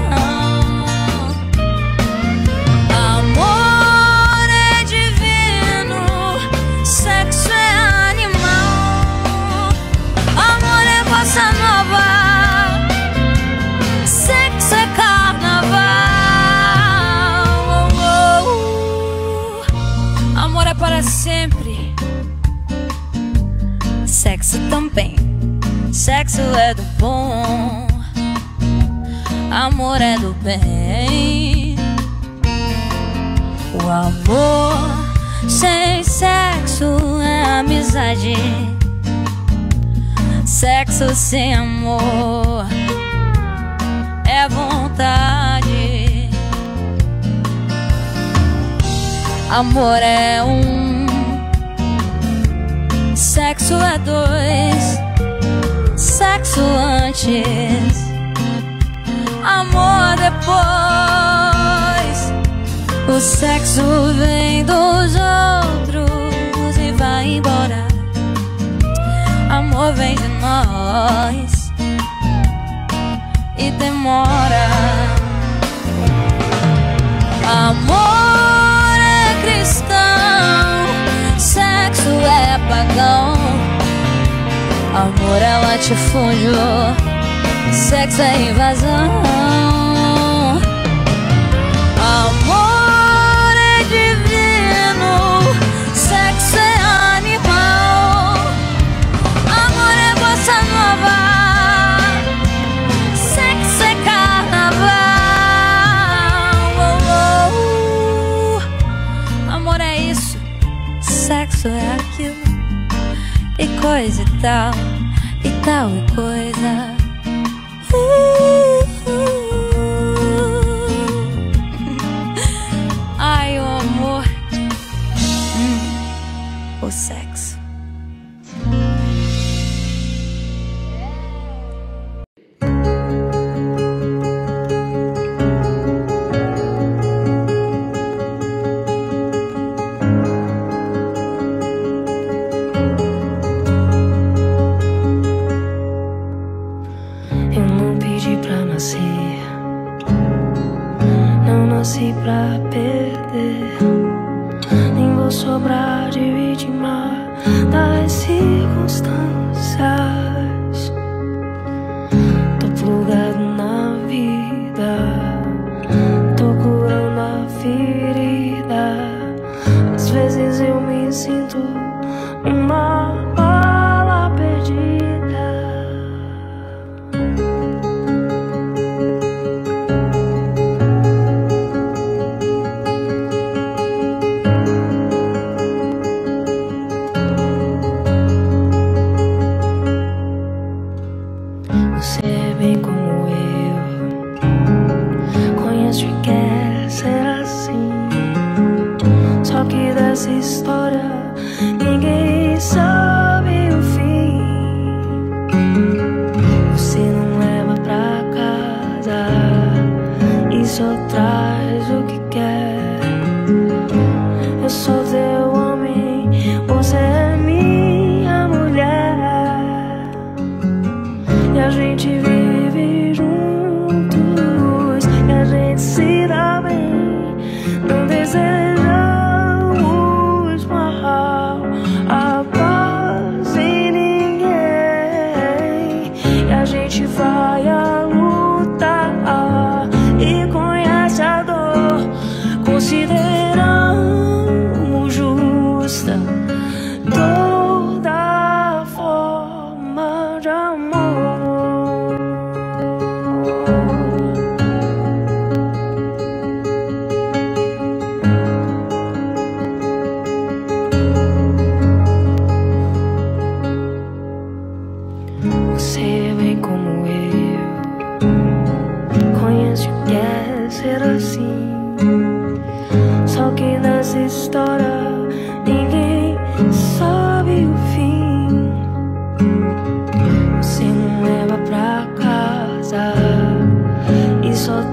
Amor é divino, sexo é animal, amor é bossa nova, sexo é carnaval. Amor é para sempre, sexo também. Sexo é do bom, amor é do bem. O amor sem sexo é amizade, sexo sem amor é vontade. Amor é um, sexo é dois, sexo antes, amor depois. O sexo vem dos outros e vai embora, amor vem de nós e demora. Amor é cristão, sexo é pagão, amor é latifúndio, sexo é invasão. Amor é divino, sexo é animal, amor é bossa nova, sexo é carnaval. Amor é isso, sexo é aquilo, e coisa e tal e coisa. Ai, o amor, o sexo. Eu não pedi pra nascer, não nasci pra perder, nem vou sobrar de vítima das circunstâncias. Tô plugado na vida, tô curando a ferida. Às vezes eu me sinto uma bala perdida. Você é bem como eu, conhece e quer ser assim. Só que dessa história ninguém sabe o fim. Você não leva pra casa e só traz o que quer. Eu sou teu homem, você é minha mulher, e a gente vive juntos, e a gente se dá bem. Não desejamos mal a paz.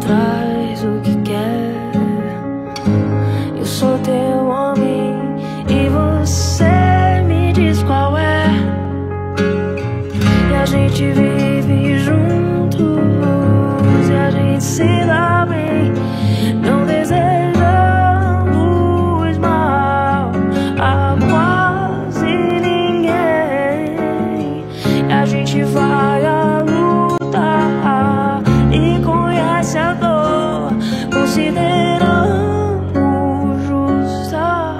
traz o que quer. Eu sou teu homem e você me diz qual é. E a gente vive juntos e a gente se dá bem. Não desejamos mal a quase ninguém. E a gente vai à luta e conhece a dor, considerando justa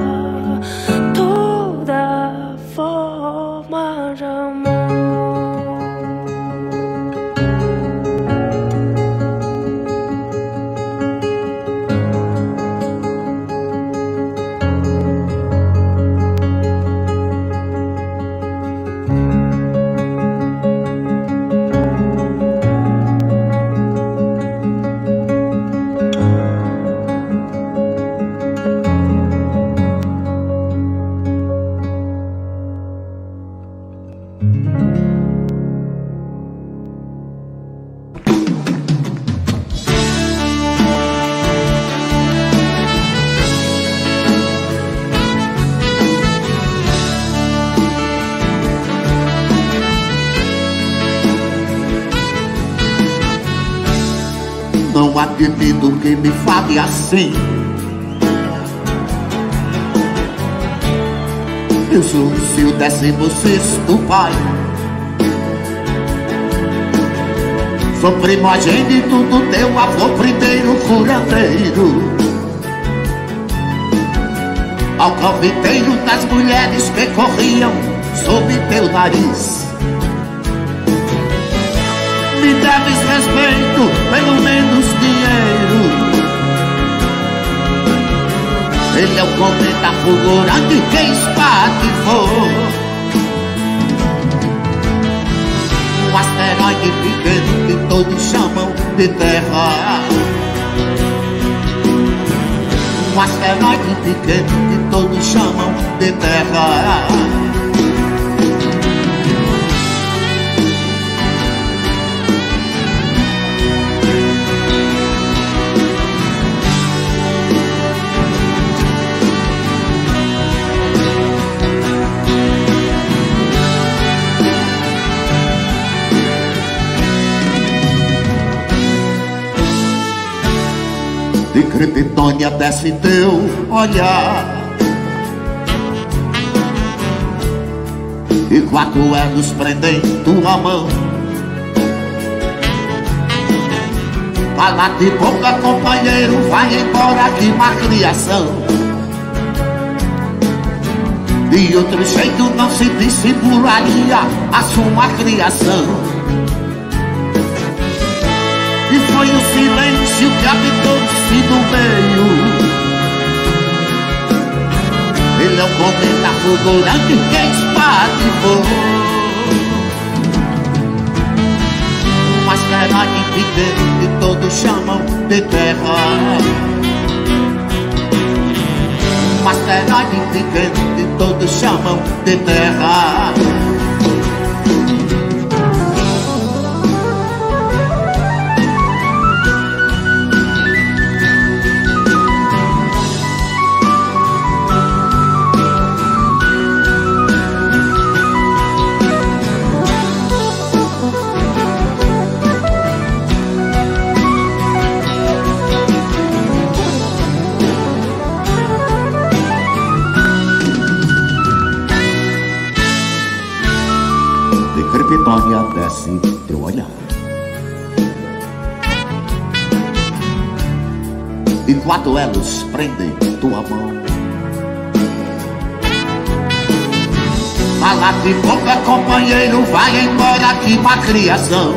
toda forma de amor. Não admito que me fale assim. Eu sou o seu 16º pai. Sou primogênito do teu avô, primeiro curandeiro, alcoviteiro das mulheres que corriam sob teu nariz. Me deves respeito, pelo menos dinheiro. Ele é o cometa fulgurante que espatifou um asteroide pequeno que todos chamam de Terra. Um asteroide pequeno que todos chamam de Terra. De Kryptônia desce teu olhar e 4 elos prendem tua mão. Cala-te boca, companheiro, vai embora que má criação. De outro jeito não se dissimularia a sua criação. E foi o silêncio que habitou-se no meio. Ele é o cometa fulgurante que espatifou um asteroide pequeno que todos chamam de Terra. Um asteroide pequeno que todos chamam de Terra. Kryptônia desce teu olhar e 4 elos prendem tua mão. Cala-te boca, companheiro, vai embora que má criação.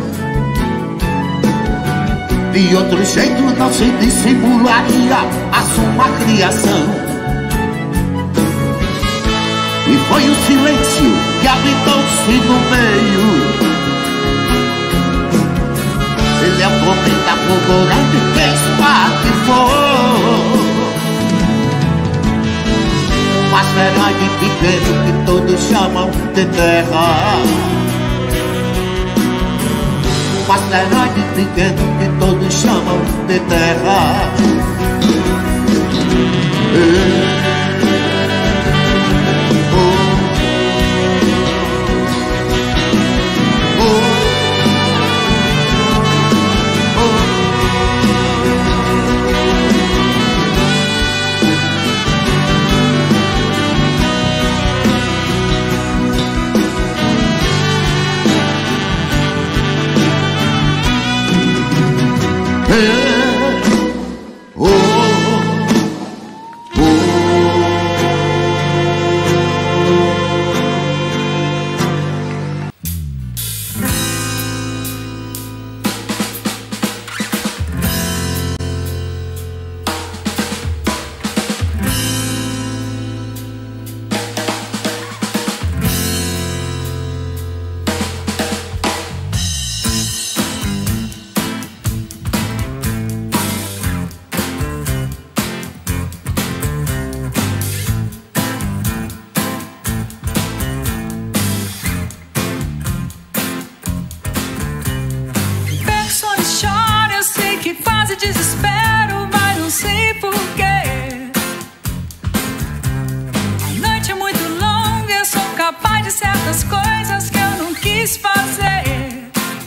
De outro jeito não se dissimularia a sua criação. E foi o silêncio que habitou-se no meio. Ele é o cometa fulgurante que espatifou um asteroide pequeno que todos chamam de Terra. Um um asteroide pequeno que todos chamam de Terra. Desespero, mas não sei porquê. A noite é muito longa, eu sou capaz de certas coisas que eu não quis fazer.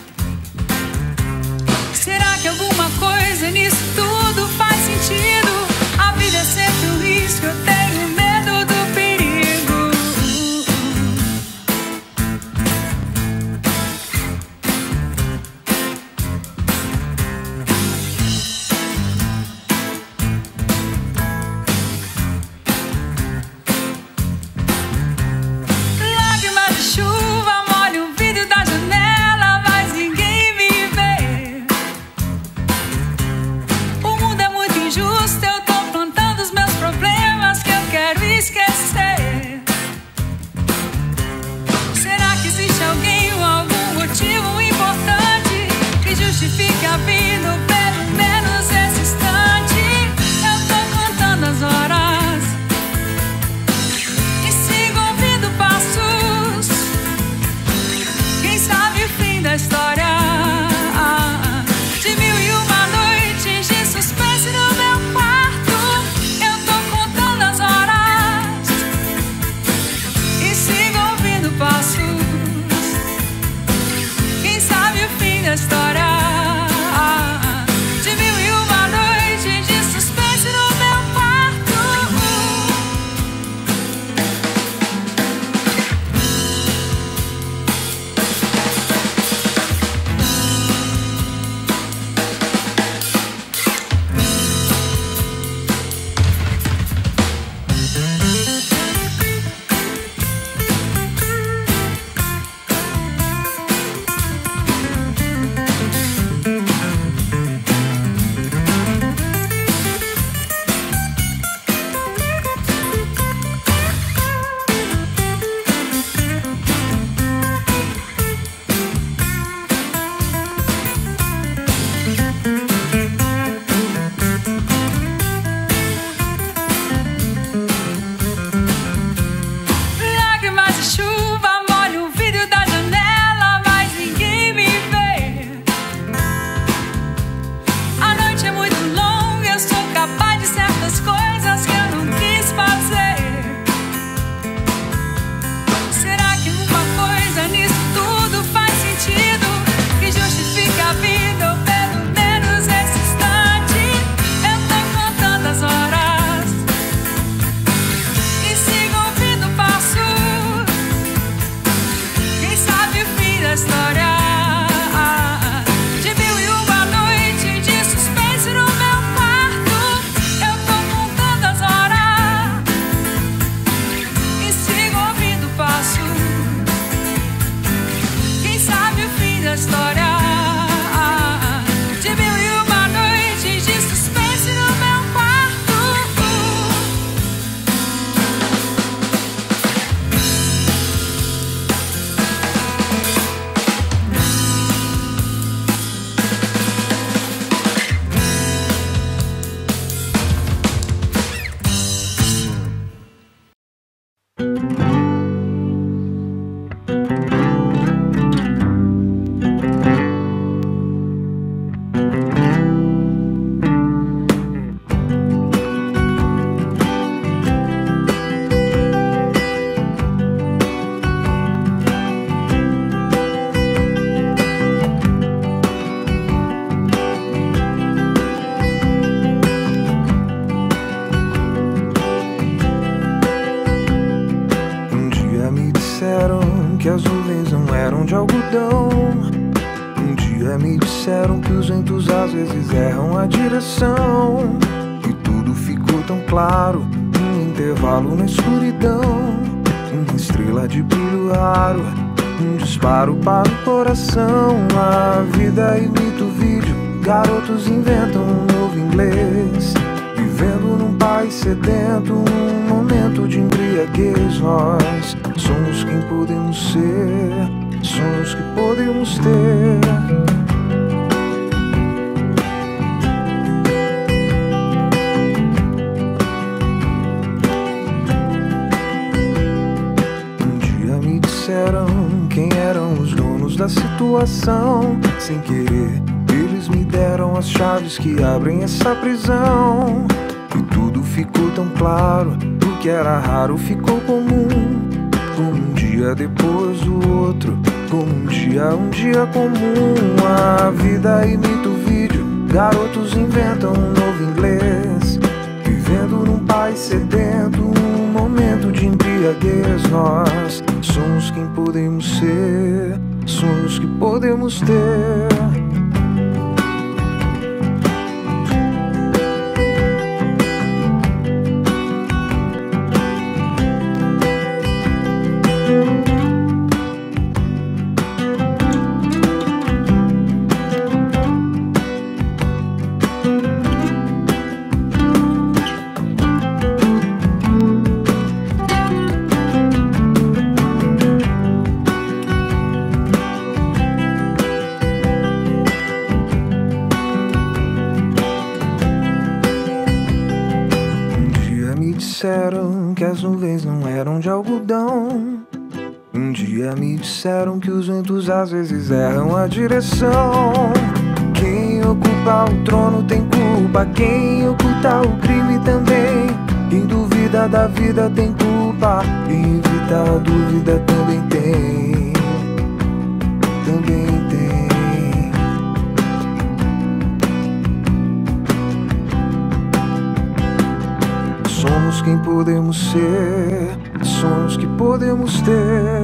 Será que alguma coisa nisso tudo faz sentido? A vida é sempre um risco, eu tenho medo do perigo. Chuva molha o vidro da disseram que as nuvens não eram de algodão. Um dia me disseram que os ventos às vezes erram a direção. E tudo ficou tão claro, um intervalo na escuridão. Uma estrela de brilho raro, um disparo para o coração. A vida imita o vídeo, garotos inventam um novo inglês. Vivendo num país sedento, um momento de embriaguez. Nós somos quem podemos ser, somos que podemos ter. Um dia me disseram quem eram os donos da situação. Sem querer, eles me deram as chaves que abrem essa prisão. E tudo ficou tão claro, o que era raro ficou comum. Como um dia depois do outro, como um dia comum. A vida imita o vídeo, garotos inventam um novo inglês. Vivendo num país sedento, um momento de embriaguez. Nós somos quem podemos ser, somos que podemos ter. Disseram que as nuvens não eram de algodão. Um dia me disseram que os ventos às vezes erram a direção. Quem ocupa o trono tem culpa, quem oculta o crime também. Quem duvida da vida tem culpa, quem evita a dúvida também tem. Também tem. Somos quem podemos ser, somos que podemos ter.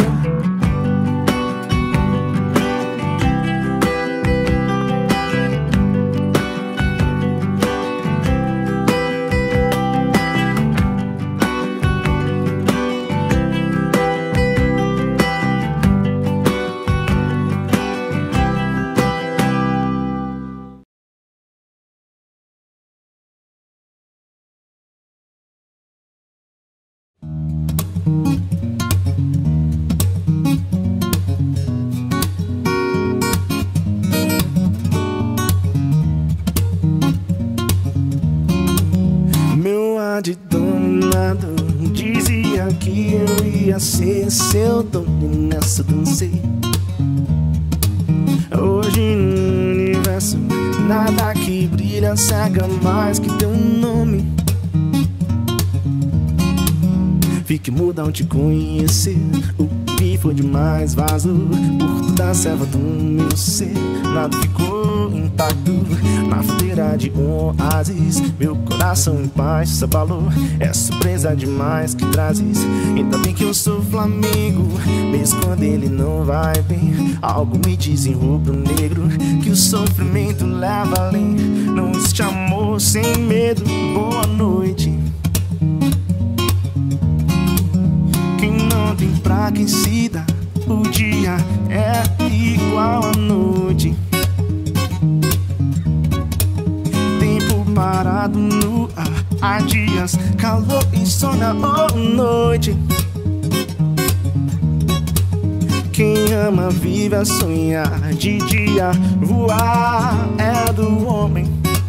De dominado, dizia que eu ia ser seu dono e nessa dancei. Hoje no universo, nada que brilha cega mais que teu nome. Fique mudo ao te conhecer, o que foi demais vazou por toda a selva do meu ser. Nada ficou intacto na fronteira de um oásis. Meu coração em paz se abalou, é surpresa demais que trazes. Ainda bem que eu sou Flamengo, mesmo quando ele não vai bem. Algo me diz em rubro-negro que o sofrimento leva além. Não existe amor sem medo. Boa noite. Quem não tem pra quem se dá, o dia é igual à noite. Tempo parado no ar, há dias, calor e sono à noite. Quem ama vive a sonhar, de dia voar é do homem.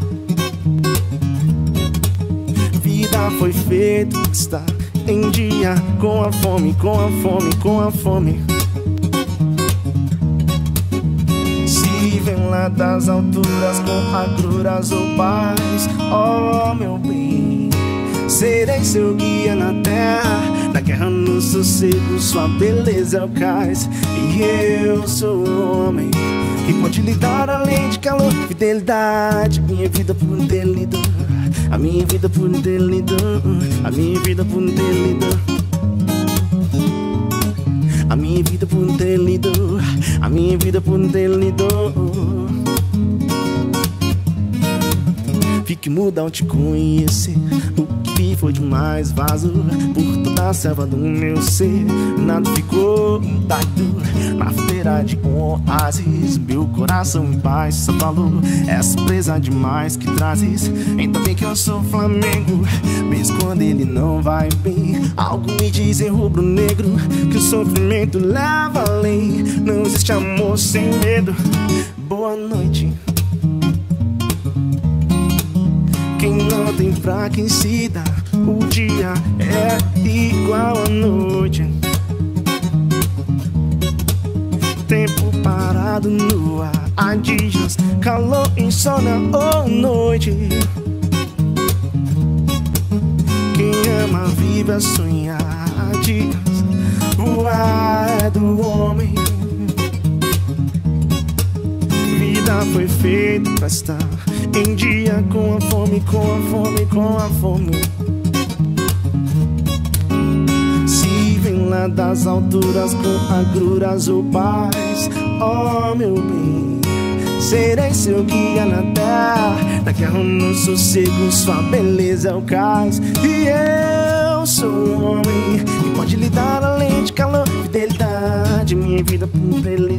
Vida foi feita pra estar em dia com a fome, com a fome, com a fome. Se vem lá das alturas com agruras ou paz, oh meu bem, serei seu guia na terra, na guerra, no sossego, sua beleza é o cais. E eu sou o homem que pode lhe dar além de calor, fidelidade, minha vida por dele dou. A minha vida por dele dou, a minha vida por dele dou. a minha vida por não ter lido, a minha vida por não ter lido. Fique mudo ao te conhecer, o que vi foi demais, vaso por toda a selva do meu ser. Nada ficou intacto na fronteira de um oásis. Meu coração em paz só falou, é surpresa demais que trazes. Ainda bem que eu sou Flamengo, mesmo quando ele não vai bem. Algo me diz em rubro-negro que o sofrimento leva além. Não existe amor sem medo. Boa noite. Quem não tem pra quem se dá, o dia é igual à noite. Tempo parado no ar, há dias, calor, insônia ou noite. Quem ama vive a sonhar, há dias, voar é do homem. Vida foi feita pra estar em dia com a fome, com a fome, com a fome. Se vem lá das alturas com agruras ou paz, oh meu bem, serei seu guia na terra, na guerra ou no sossego, sua beleza é o cais. E eu sou um homem que pode lhe dar além de calor, fidelidade, minha vida por ele.